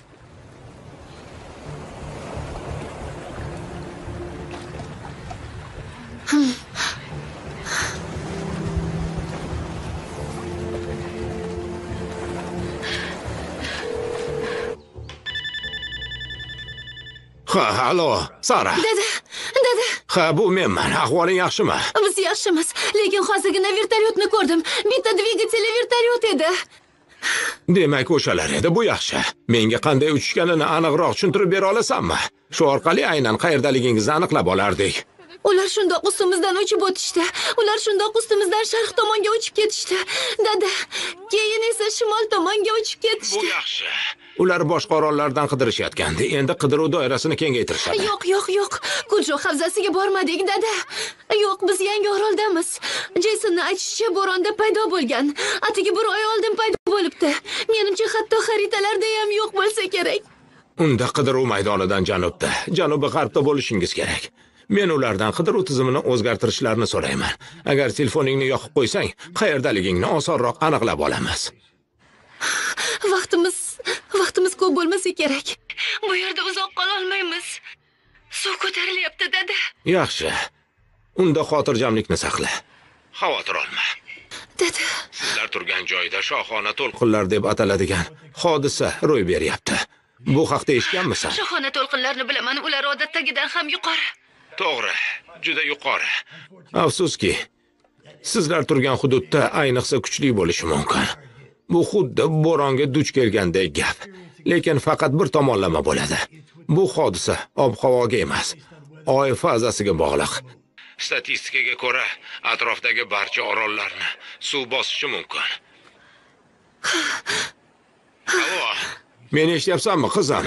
Ha, alo, Sara. Dada, dada, Ha, bu menman. Ahvoling yaxshimi? biz yaxshimiz, lekin hozirgina vertolyotni ko'rdim. Bitta dvigateli vertolyot edi. Demak, o'shalar edi, bu yaxshi. Menga qanday uchishganini aniqroq tushuntirib bera olasanmi? Shu orqali aynan qayerdaligingizni aniqlab olardik. Ular shundoq ustimizdan uchib o'tishdi. Ular shundoq ustimizdan sharq tomonga uchib ketishdi. Dada, keyin esa shimol tomonga uchib Bu ketishdi. yaxshi. Ular boshqa orollardan qidirishayotgandi. Endi qidiruv doirasini kengaytirishadi. Yo'q, yo'q, yo'q. Kuljo havzasiga bormadik, dada. Yo'q, biz yangi oroldamiz. Jeysonning aytishicha, bo'ronda paydo bo'lgan. Atigi bir oy oldin paydo bo'libdi. Menimcha, hatto xaritalarda ham yo'q bo'lsa kerak. Unda qidiruv maydonidan janubda, janubi g'arbda bo'lishingiz kerak. Men ulardan qidiruv tizimini o'zgartirishlarini so'rayman. Agar telefoningni yoqib qo'ysang, qayerdaligingni osonroq aniqlab olamiz. Vaqtimiz, vaqtimiz ko'p bo'lmasa kerak. Bu yerda uzoq qola olmaymiz. Suv ko'tarilyapti, dada. Yaxshi. Unda xotirjamlikni saqla. Xavotir olma. Dada, Sizlar turgan joyda shohona to'lqinlar deb ataladigan hodisa ro'y beryapti. Bu haqda eshitganmisan? shohona to'lqinlarni bilaman, ular odatdagidan ham yuqori. To'g'ri, juda yuqori. Afsuski, sizlar turgan hududda ayniqsa kuchli bo'lishi mumkin. Bu xuddi bo'ronga duch kelgandek gap. Lekin faqat bir tomonlama bo'ladi. Bu hodisa ob-havoga emas, oy fazasiga bog'liq. Statistikaga ko'ra, atrofdagi barcha orollarni suv bosishi mumkin. Alo, meni eshityapsanmi, qizim?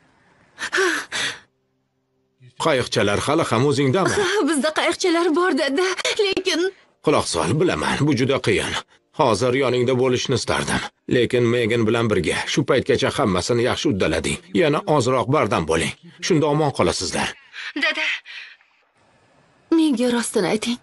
Qayiqchalar hali ham o'zingdami? Bizda qayiqchalar bor, dada, lekin Quloq sol, bilaman, bu juda qiyin. Hozir yoningda bo'lishni istardim, lekin Megan bilan birga shu paytgacha hammasini yaxshi uddalading. Yana ozroq bardam bo'ling. Shunda omon qolasizlar. dada, menga rostini ayting.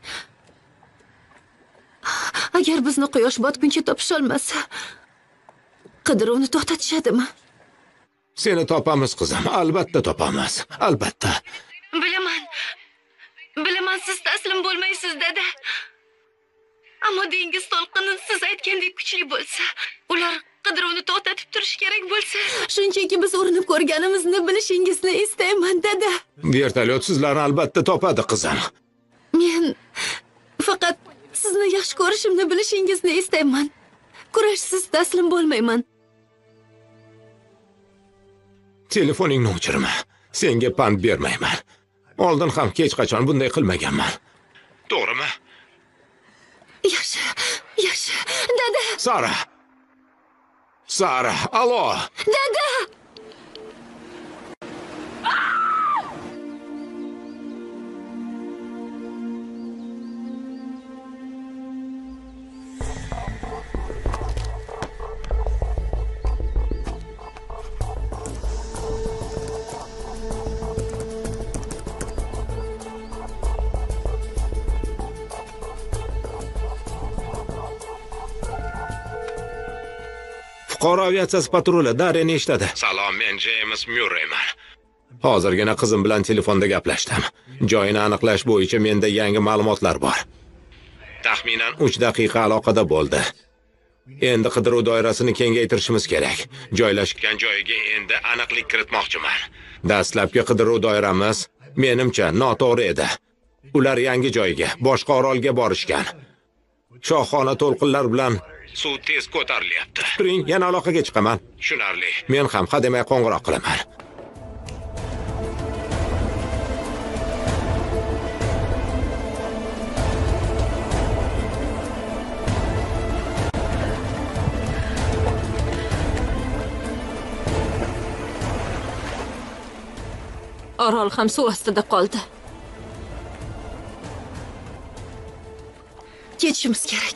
Agar bizni quyosh botguncha topisholmasa, qidiruvni to'xtatishadimi? Seni topamiz, qizim. Albatta topamiz. Albatta. Bilaman. Bilaman, siz taslim bo'lmaysiz, dada. Ammo dengiz to'lqini siz aytgandek kuchli bo'lsa, ular qidiruvni to'xtatib turish kerak bo'lsa, shunchaki biz urinib ko'rganimizni bilishingizni istayman, dada. Vertolyot sizlarni albatta topadi, qizim. Men faqat sizni yaxshi ko'rishimni bilishingizni istayman. Kurashsiz taslim bo'lmayman. Telefoningni o'chirma. Senga pand bermayman. Oldin ham hech qachon bunday qilmaganman. To'g'rimi? Yaxshi, yaxshi. Dada, Sara. Sara, alo. dada. Fuqaro aviatsiyasi patruli Darreni eshitadi. Salom, men James Murrayman. Hozirgina qizim bilan telefonda gaplashdim. Joyini aniqlash bo'yicha menda yangi ma'lumotlar bor. Taxminan uch daqiqa aloqada bo'ldi. Endi qidiruv doirasini kengaytirishimiz kerak. Joylashgan joyiga endi aniqlik kiritmoqchiman. Dastlabki qidiruv doiramiz menimcha noto'g'ri edi. Ular yangi joyga, boshqa orolga borishgan. Shohona to'lqinlar bilan suv tez ko'tarilyapti. Turing, yana aloqaga chiqaman. Tushunarli. Men ham hademay qo'ng'iroq qilaman. Orol ham suv ostida qoldi. Ketishimiz kerak.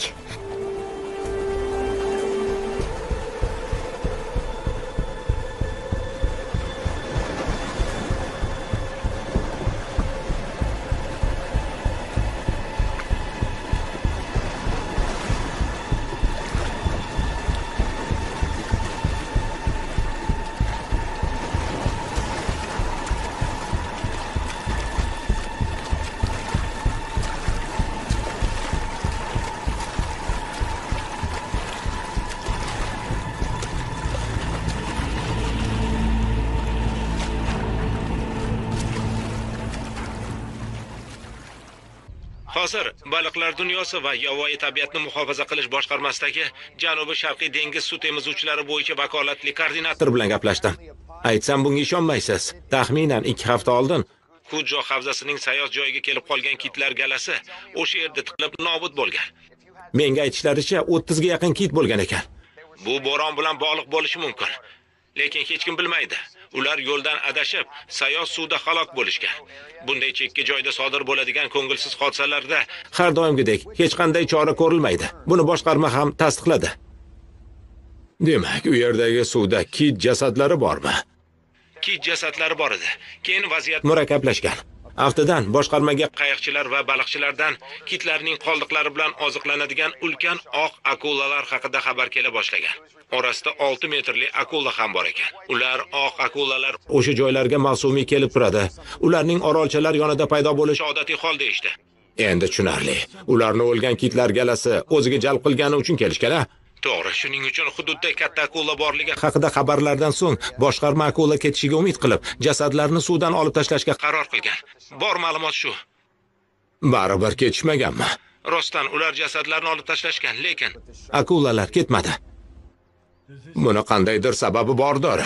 Hozir baliqlar dunyosi va yovvoyi tabiatni muhofaza qilish boshqarmasidagi Janubiy Sharqiy dengiz suv temizuvchilari bo'yicha vakolatli koordinator bilan gaplashdim. Aytsam bunga ishonmaysiz. Taxminan ikki hafta oldin Kujo havzasining sayoz joyiga kelib qolgan kitlar galasi o'sha yerda tiqilib nobud bo'lgan. Menga aytishlaricha o'ttiz ga yaqin kit bo'lgan ekan. Bu bo'ron bilan bog'liq bo'lishi mumkin. Lekin hech kim bilmaydi. Ular yo'ldan adashib, sayoz suvda halok bo'lishgan. Bunday chekka joyda sodir bo'ladigan ko'ngilsiz hodisalarda har doimgidek hech qanday chora ko'rilmaydi. Buni boshqarma ham tasdiqladi. Demak, u yerdagi suvda kit jasadlari bormi? Kit jasadlari bor edi. Keyin vaziyat murakkablashgan. Aftidan boshqarmaga qayiqchilar va baliqchilardan kitlarning qoldiqlari bilan oziqlanadigan ulkan oq akulalar haqida xabar kela boshlagan. Orasida olti metrli akula ham bor ekan. Ular oq akulalar o'sha joylarga mavsumiy kelib turadi. Ularning orolchalar yonida paydo bo'lishi odatiy hol deyishdi. Endi tushunarli. Ularni o'lgan kitlar galasi o'ziga jalb qilgani uchun kelishgan-a? To'g'ri, shuning uchun hududda katta akula borligi haqida xabarlardan so'ng boshqarma akula ketishiga umid qilib, jasadlarni suvdan olib tashlashga qaror qilgan. Bor ma'lumot shu. Baribir ketishmaganmi? Rostdan ular jasadlarni olib tashlashgan, lekin akulalar ketmadi. Buni qandaydir sababi bordir.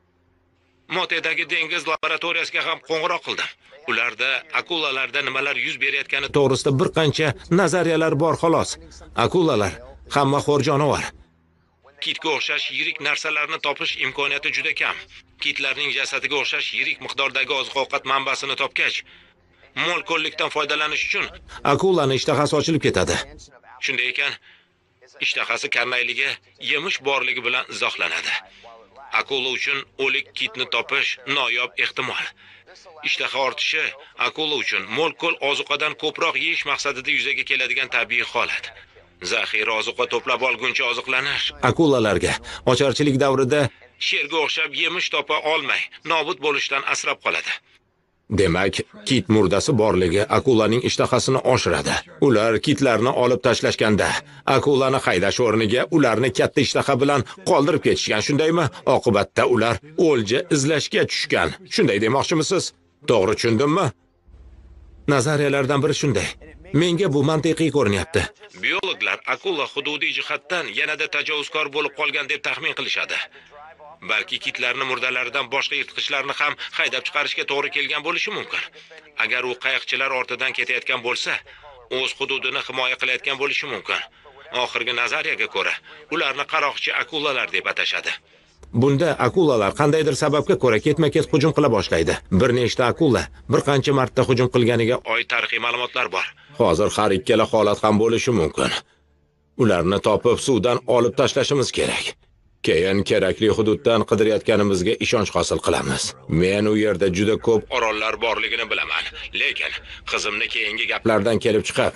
Motedagi dengiz laboratoriyasiga ham qo'ng'iroq qildim. Ularda akulalarda nimalar yuz berayotgani to'g'risida bir qancha nazariyalar bor xolos. Akulalar hamma xo'r jonivor. Kitga o'xshash yirik narsalarni topish imkoniyati juda kam. Kitlarning jasadiga o'xshash yirik miqdordagi oziq-ovqat manbasini topgach, mo'l ko'llikdan foydalanish uchun akulaning ishtahasi ochilib ketadi. Shunday ekan, ishtahasi karnayligi yemish borligi bilan izohlanadi. Akula uchun o'lik kitni topish noyob ehtimol. Ishtaha ortishi akula uchun mo'l ko'l ozuqadan ko'proq yeyish maqsadida yuzaga keladigan tabiiy holat. Zaxira ozuqa to'plab olguncha oziqlanish akulalarga ocharchilik davrida sherga o'xshab yemish topa olmay nobud bo'lishdan asrab qoladi. Demak, kit murdasi borligi akulaning ishtahasini oshiradi. Ular kitlarni olib tashlashganda akulani haydash o'rniga ularni katta ishtaha bilan qoldirib ketishgan, shundaymi? Oqibatda ular o'lja izlashga tushgan. Shunday demoqchimisiz? To'g'ri tushundimmi? Nazariyalardan biri shunday. Menga bu mantiqiy ko'rinyapti. Biologlar akula hududiy jihatdan yanada tajovuzkor bo'lib qolgan deb taxmin qilishadi. Balki kitlarni murdalaridan boshqa yirtqichlarni ham haydab chiqarishga to'g'ri kelgan bo'lishi mumkin. Agar u qayiqchilar ortidan ketayotgan bo'lsa, o'z hududini himoya qilayotgan bo'lishi mumkin. Oxirgi nazariyaga ko'ra, ularni qaroqchi akulalar deb atashadi. Bunda akulalar qandaydir sababga ko'ra ketma-ket hujum qila boshlaydi. Bir nechta akula bir qancha marta hujum qilganiga oid tarixiy ma'lumotlar bor. Hozir har ikkala holat ham bo'lishi mumkin. Ularni topib suvdan olib tashlashimiz kerak. Keyin kerakli hududdan qidirayotganimizga ishonch hosil qilamiz. Men u yerda juda ko'p orollar borligini bilaman, lekin qizimni keyingi gaplardan kelib chiqib,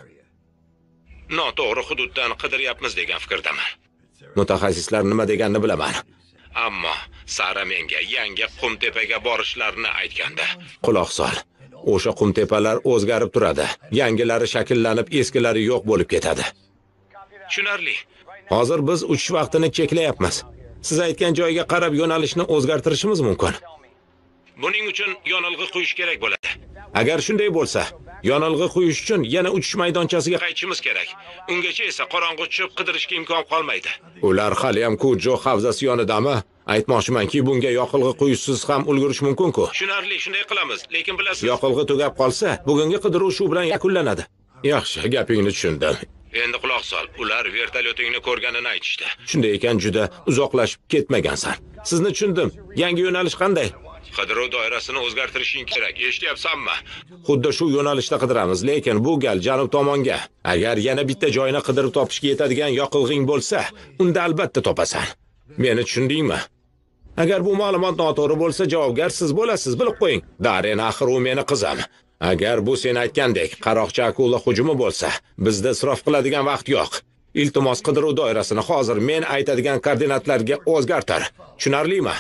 noto'g'ri hududdan qidiryapmiz degan fikrdaman. Mutaxassislar nima deganini bilaman. Ammo Sara menga yangi Qumtepaga borishlarini aytganda, quloq sol. O'sha Qumtepalar o'zgarib turadi. Yangilari shakllanib, eskilari yo'q bo'lib ketadi. Tushunarli. Hozir biz uchish vaqtini cheklayapmiz. Siz aytgan joyga qarab yo'nalishni o'zgartirishimiz mumkin. Buning uchun yonilg'i quyish kerak bo'ladi. Agar shunday bo'lsa, yonilg'i quyish uchun yana uchish maydonchasiga qaytishimiz kerak. Ungacha esa qorong'u tushib qidirishga imkon qolmaydi. Ular hali ham Kujo havzasi yonidami? Aytmoqchimanki, bunga yoqilg'i quyishsiz ham ulgurish mumkin-ku. Tushunarli, shunday qilamiz, lekin bilasiz, yoqilg'i tugab qolsa, bugungi qidiruv shu bilan yakunlanadi. Yaxshi, gapingni tushundim. Endi quloq sol. Ular vertolyotingni ko'rganini aytishdi. Shunday ekan juda uzoqlashib ketmagansan. Sizni tushundim. Yangi yo'nalish qanday? Qidiruv doirasini o'zgartirishing kerak. Eshityapsanmi? Xuddi shu yo'nalishda qidiramiz, lekin bu gal janub tomonga. Agar yana bitta joyni qidirib topishga yetadigan yoqilg'ing bo'lsa, unda albatta topasan. Meni tushundingmi? Agar bu ma'lumot noto'g'ri bo'lsa, javobgar siz bo'lasiz, bilib qo'ying. Darren, axir u meni qizim. Agar bu sen aytgandek qaroqchi akula hujumi bo'lsa, bizda isrof qiladigan vaqt yo'q. Iltimos qidiruv doirasini hozir men aytadigan koordinatlarga o'zgartir. Tushunarlimi?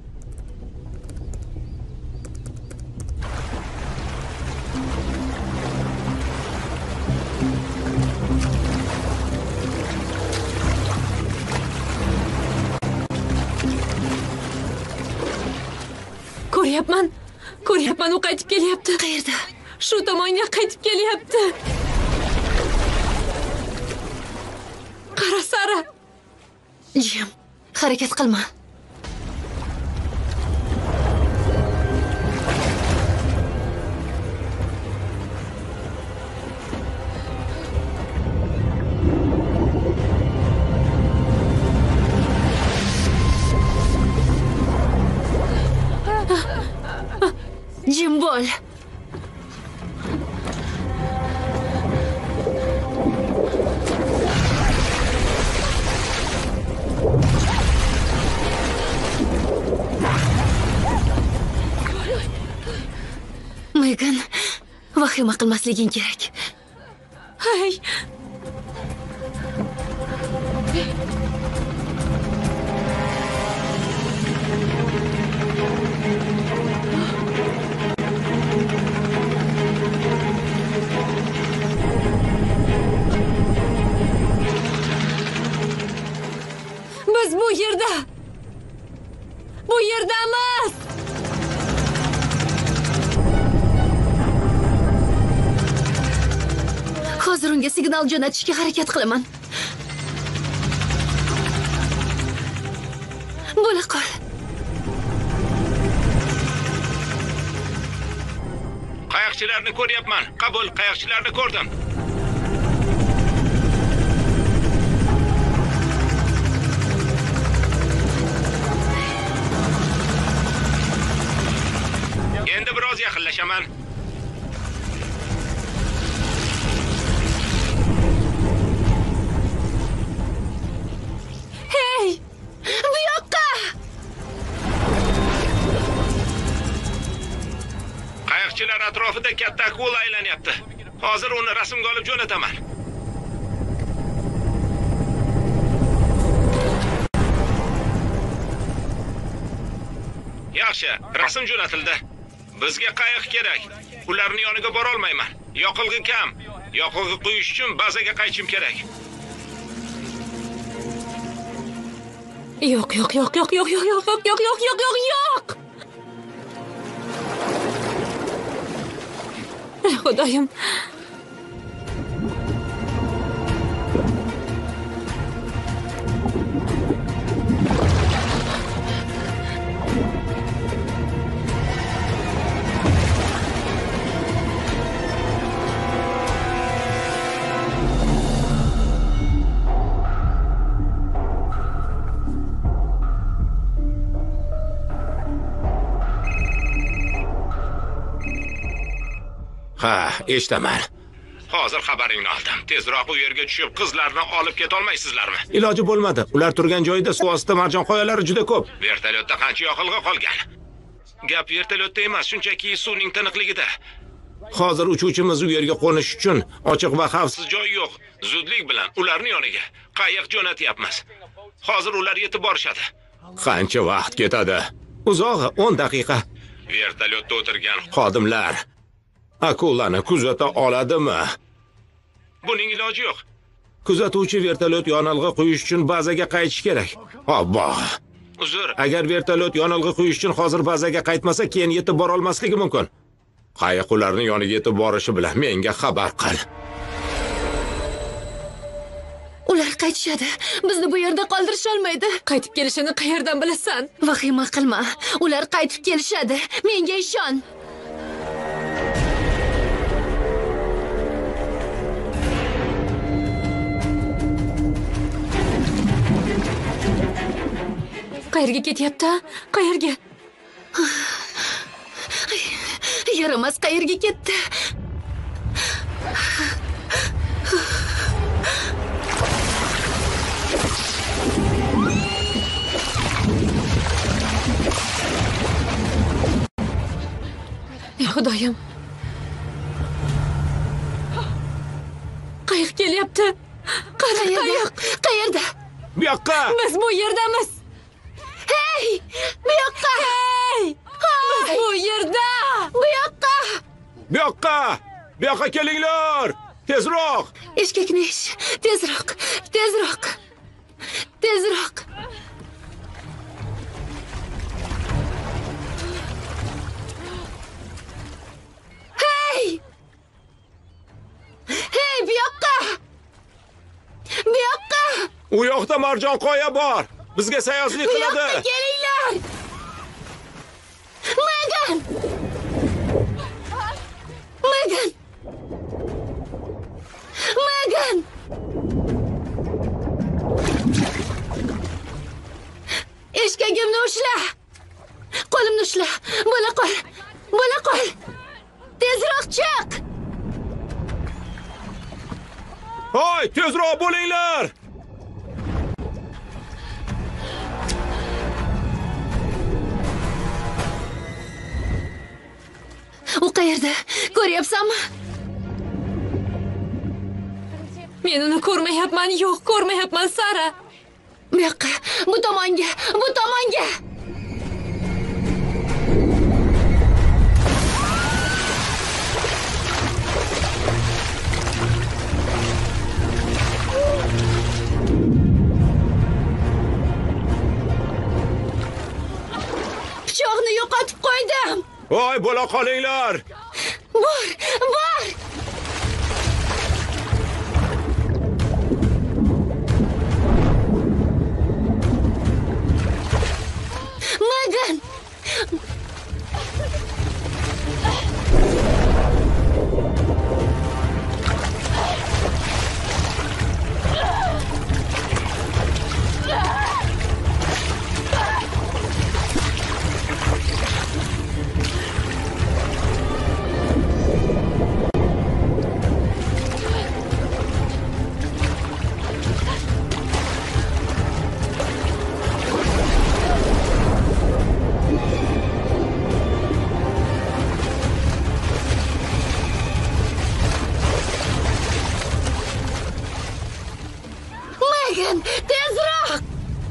Ko'ryapman. Ko'ryapman, u qaytib kelyapti. Qayerda? Shu tomonga qaytib kelyapti. Qara, Sara. Jim, harakat qilma. Jim, bo'l. Megan, vahima qilmasliging kerak. Hey. Biz bu yerda. Bu yerdamiz. Hozir unga signal jo'natishga harakat qilaman. Bo'la qol. Qayiqchilarni ko'ryapman. Qabul, qayiqchilarni ko'rdim. Endi biroz yaqinlashaman. Hey! Bu yoqqa! Qayiqchilar atrofida katta akula aylanyapti. Hozir uni rasmga olib jo'nataman. Yaxshi, rasm jo'natildi. Bizga qayiq kerak. Ularning yoniga bora olmayman. Yoqilg'i kam. Yoqilg'i quyish uchun bazaga qaytishim kerak. Yo'q, yo'q, yo'q, yo'q, yo'q, yo'q, yo'q, yo'q, yo'q, yo'q, yo'q, yo'q. Ey Xudoyim. Ha, eshitaman. Hozir xabaringni oldim. Tezroq u yerga tushib qizlarni olib keta olmaysizlarmi? Iloji bo'lmadi. Ular turgan joyda suv osti marjon qoyalari juda ko'p. Vertolyotda qancha yoqilg'i qolgan? Gap vertolyotda emas, shunchaki suvning tiniqligida. Hozir uchuvchimiz u yerga qo'nish uchun ochiq va xavfsiz joy yo'q. Zudlik bilan ularning yoniga qayiq jo'natyapmiz. Hozir ular yetib borishadi. Qancha vaqt ketadi? Uzog'i o'n daqiqa. Vertolyotda o'tirgan xodimlar akulani kuzata oladimi? Buning iloji yo'q. Kuzatuvchi vertolyot yonilg'i quyish uchun bazaga qaytish kerak. Obbo. Uzr, agar vertolyot yonilg'i quyish uchun hozir bazaga qaytmasa, keyin yetib bora olmasligi mumkin. Qayiq ularning yoniga yetib borishi bilan menga xabar qil. Ular qaytishadi. Bizni bu yerda qoldirish olmaydi. Qaytib kelishini qayerdan bilasan? Vahima qilma. Ular qaytib kelishadi. Menga ishon. Qayerga ketyapti? Qayerga? yaramas qayerga ketdi? Ey Xudoyim. Qayiq kelyapti. Qara qayiq. Qayerda? Bu yoqqa. Biz bu yerdamiz. Hey! Bu yoqqa! Hey! Biz bu yerda. Bu yoqqa! Bu yoqqa. Bu yoqqa kelinglar. Tezroq. Eshkakni ish. Tezroq. Tezroq. Tezroq. Hey! Hey, bu yoqqa! Bu yoqqa! U yoqda marjon qoya bor. Bizga sayozlik Bu yoqqa qiladi. kelinglar! Megan! Megan! Megan! Eshkagimni ushla! Qo'limni ushla! Bo'la qol! Bo'la qol! Tezroq chiq! Hoy, tezroq bo'linglar. U qayerda? Ko'ryapsanmi? Men uni ko'rmayapman. Yo'q, ko'rmayapman, Sara. Bu yoqqa, bu tomonga, bu tomonga. Pichoqni yo'qotib qo'ydim. Voy, bo'la qolinglar. Bor, bor. Megan! Megan, tezroq!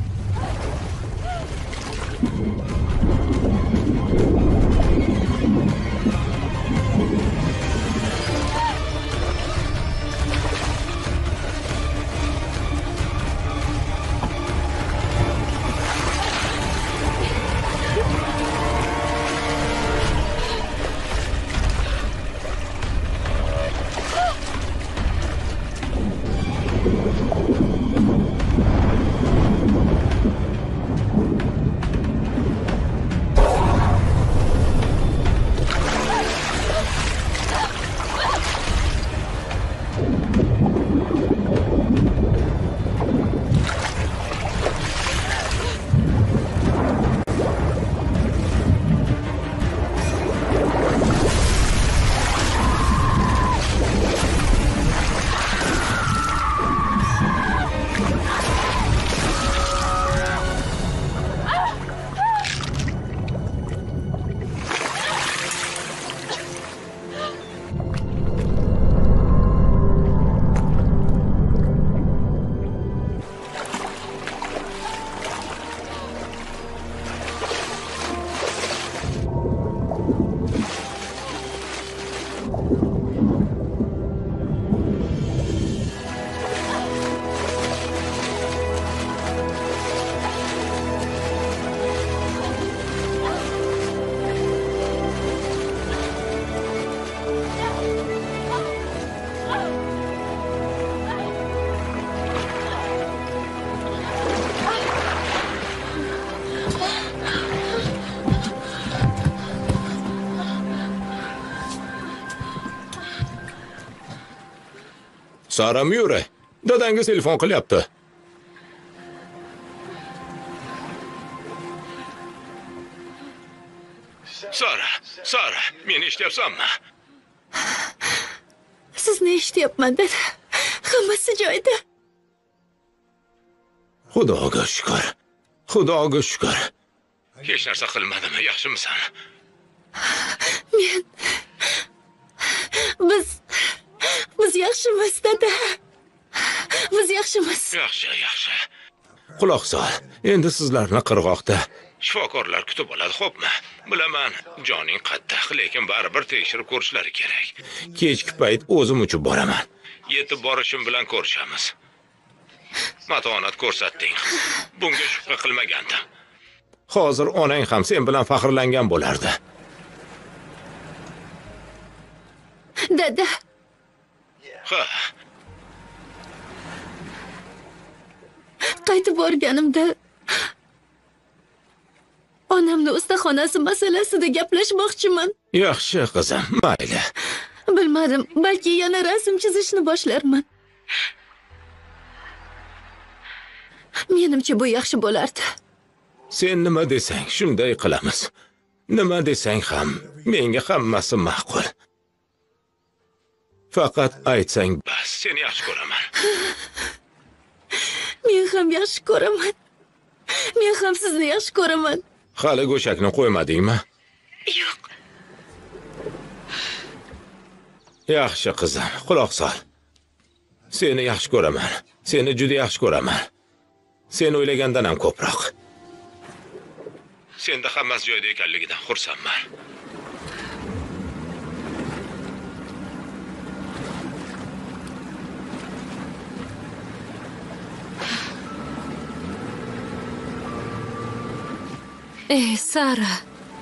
Sara Myure, dadangiz telefon qilyapti. Sara, Sara, meni eshityapsanmi? Sizni eshityapman dada. Hammasi joyida. Xudoga shukr. Xudoga shukr. Hech narsa qilmadimi? Yaxshimisan? Men Biz Biz yaxshimiz dada. Biz yaxshimiz. Yaxshi, yaxshi. Quloq sol. Endi sizlarni qirg'oqda shifokorlar kutib oladi, xo'pmi? Bilaman, joning qattiq, lekin baribir tekshirib ko'rishlari kerak. Kechki payt o'zim uchib boraman. Yetib borishim bilan ko'rishamiz. Matonat ko'rsatding. Bunga shubha qilmagandim. Hozir onang ham sen bilan faxrlangan bo'lardi. Dada, Ha, qaytib borganimda onamni ustaxonasi masalasida gaplashmoqchiman. yaxshi qizim, mayli. Bilmadim, balki yana rasm chizishni boshlarman. Menimcha bu yaxshi bo'lardi. Sen nima desang, shunday qilamiz. Nima desang ham, menga hammasi ma'qul. Faqat aytsang bas, seni yaxshi ko'raman. Men ham yaxshi ko'raman. Men ham sizni yaxshi ko'raman. Hali go'shakni qo'ymadingmi? Yo'q. Yaxshi qizim, quloq sol. Seni yaxshi ko'raman. Seni juda yaxshi ko'raman. Sen o'ylagandan ham ko'proq. Senda hammasi joyida ekanligidan xursandman. Ey Sara.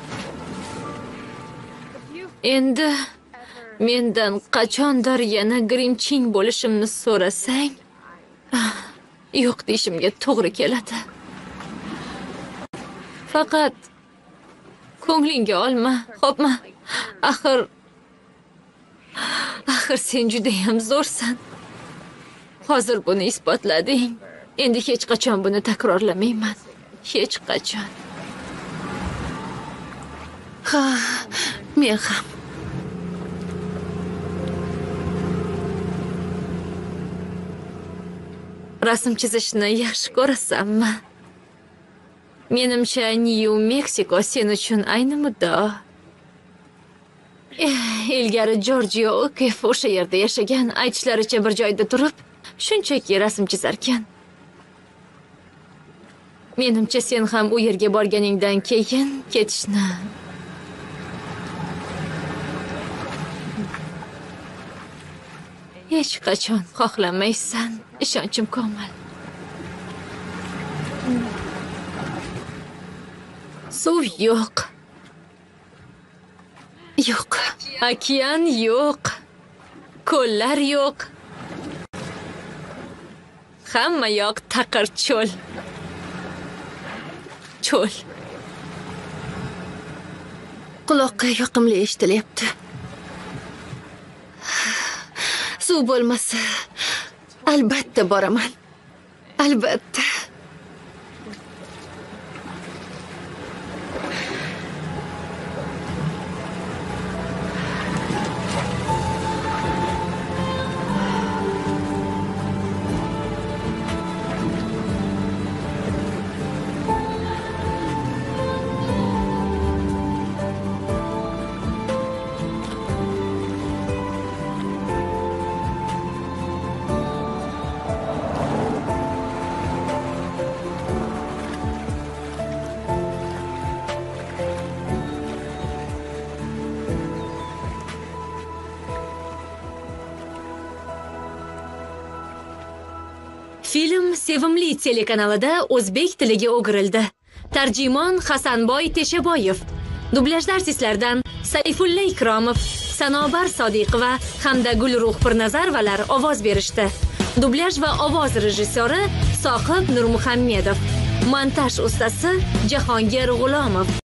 Endi mendan qachondir yana grimching bo'lishimni so'rasang, yo'q deyishimga to'g'ri keladi. Faqat ko'nglingga olma, xo'pmi? Axir axir sen juda ham zo'rsan. Hozir buni isbotlading. Endi hech qachon buni takrorlamayman. Hech qachon. Ha, men ham. Rasm chizishni yaxshi ko'rasanmi? Menimcha New Mexico sen uchun ayni muddao. Eh, ilgari Georgia O'Keeffe o'sha yerda yashagan, aytishlaricha bir joyda turib, shunchaki rasm chizarkan. Menimcha sen ham u yerga borganingdan keyin ketishni hech qachon xohlamaysan. Ishonchim komil. Suv yo'q. Yo'q. Okean yo'q. Ko'llar yo'q. Hamma yoq taqir cho'l. Cho'l. Quloqqa yoqimli eshitilyapti. Suv bo'lmasa, albatta boraman. Albatta. Film Sevimli telekanalida o'zbek tiliga o'girildi. Tarjimon Hasanboy Teshaboyev. Dublyaj artistlardan Sayfulla Ikromov, Sanobar Sodiqova hamda Gulruh Pirnazarvalar ovoz berishdi. Dublyaj va ovoz rejissyori Sohib Nurmuhammedov. Montaj ustasi Jahongir G'ulomov.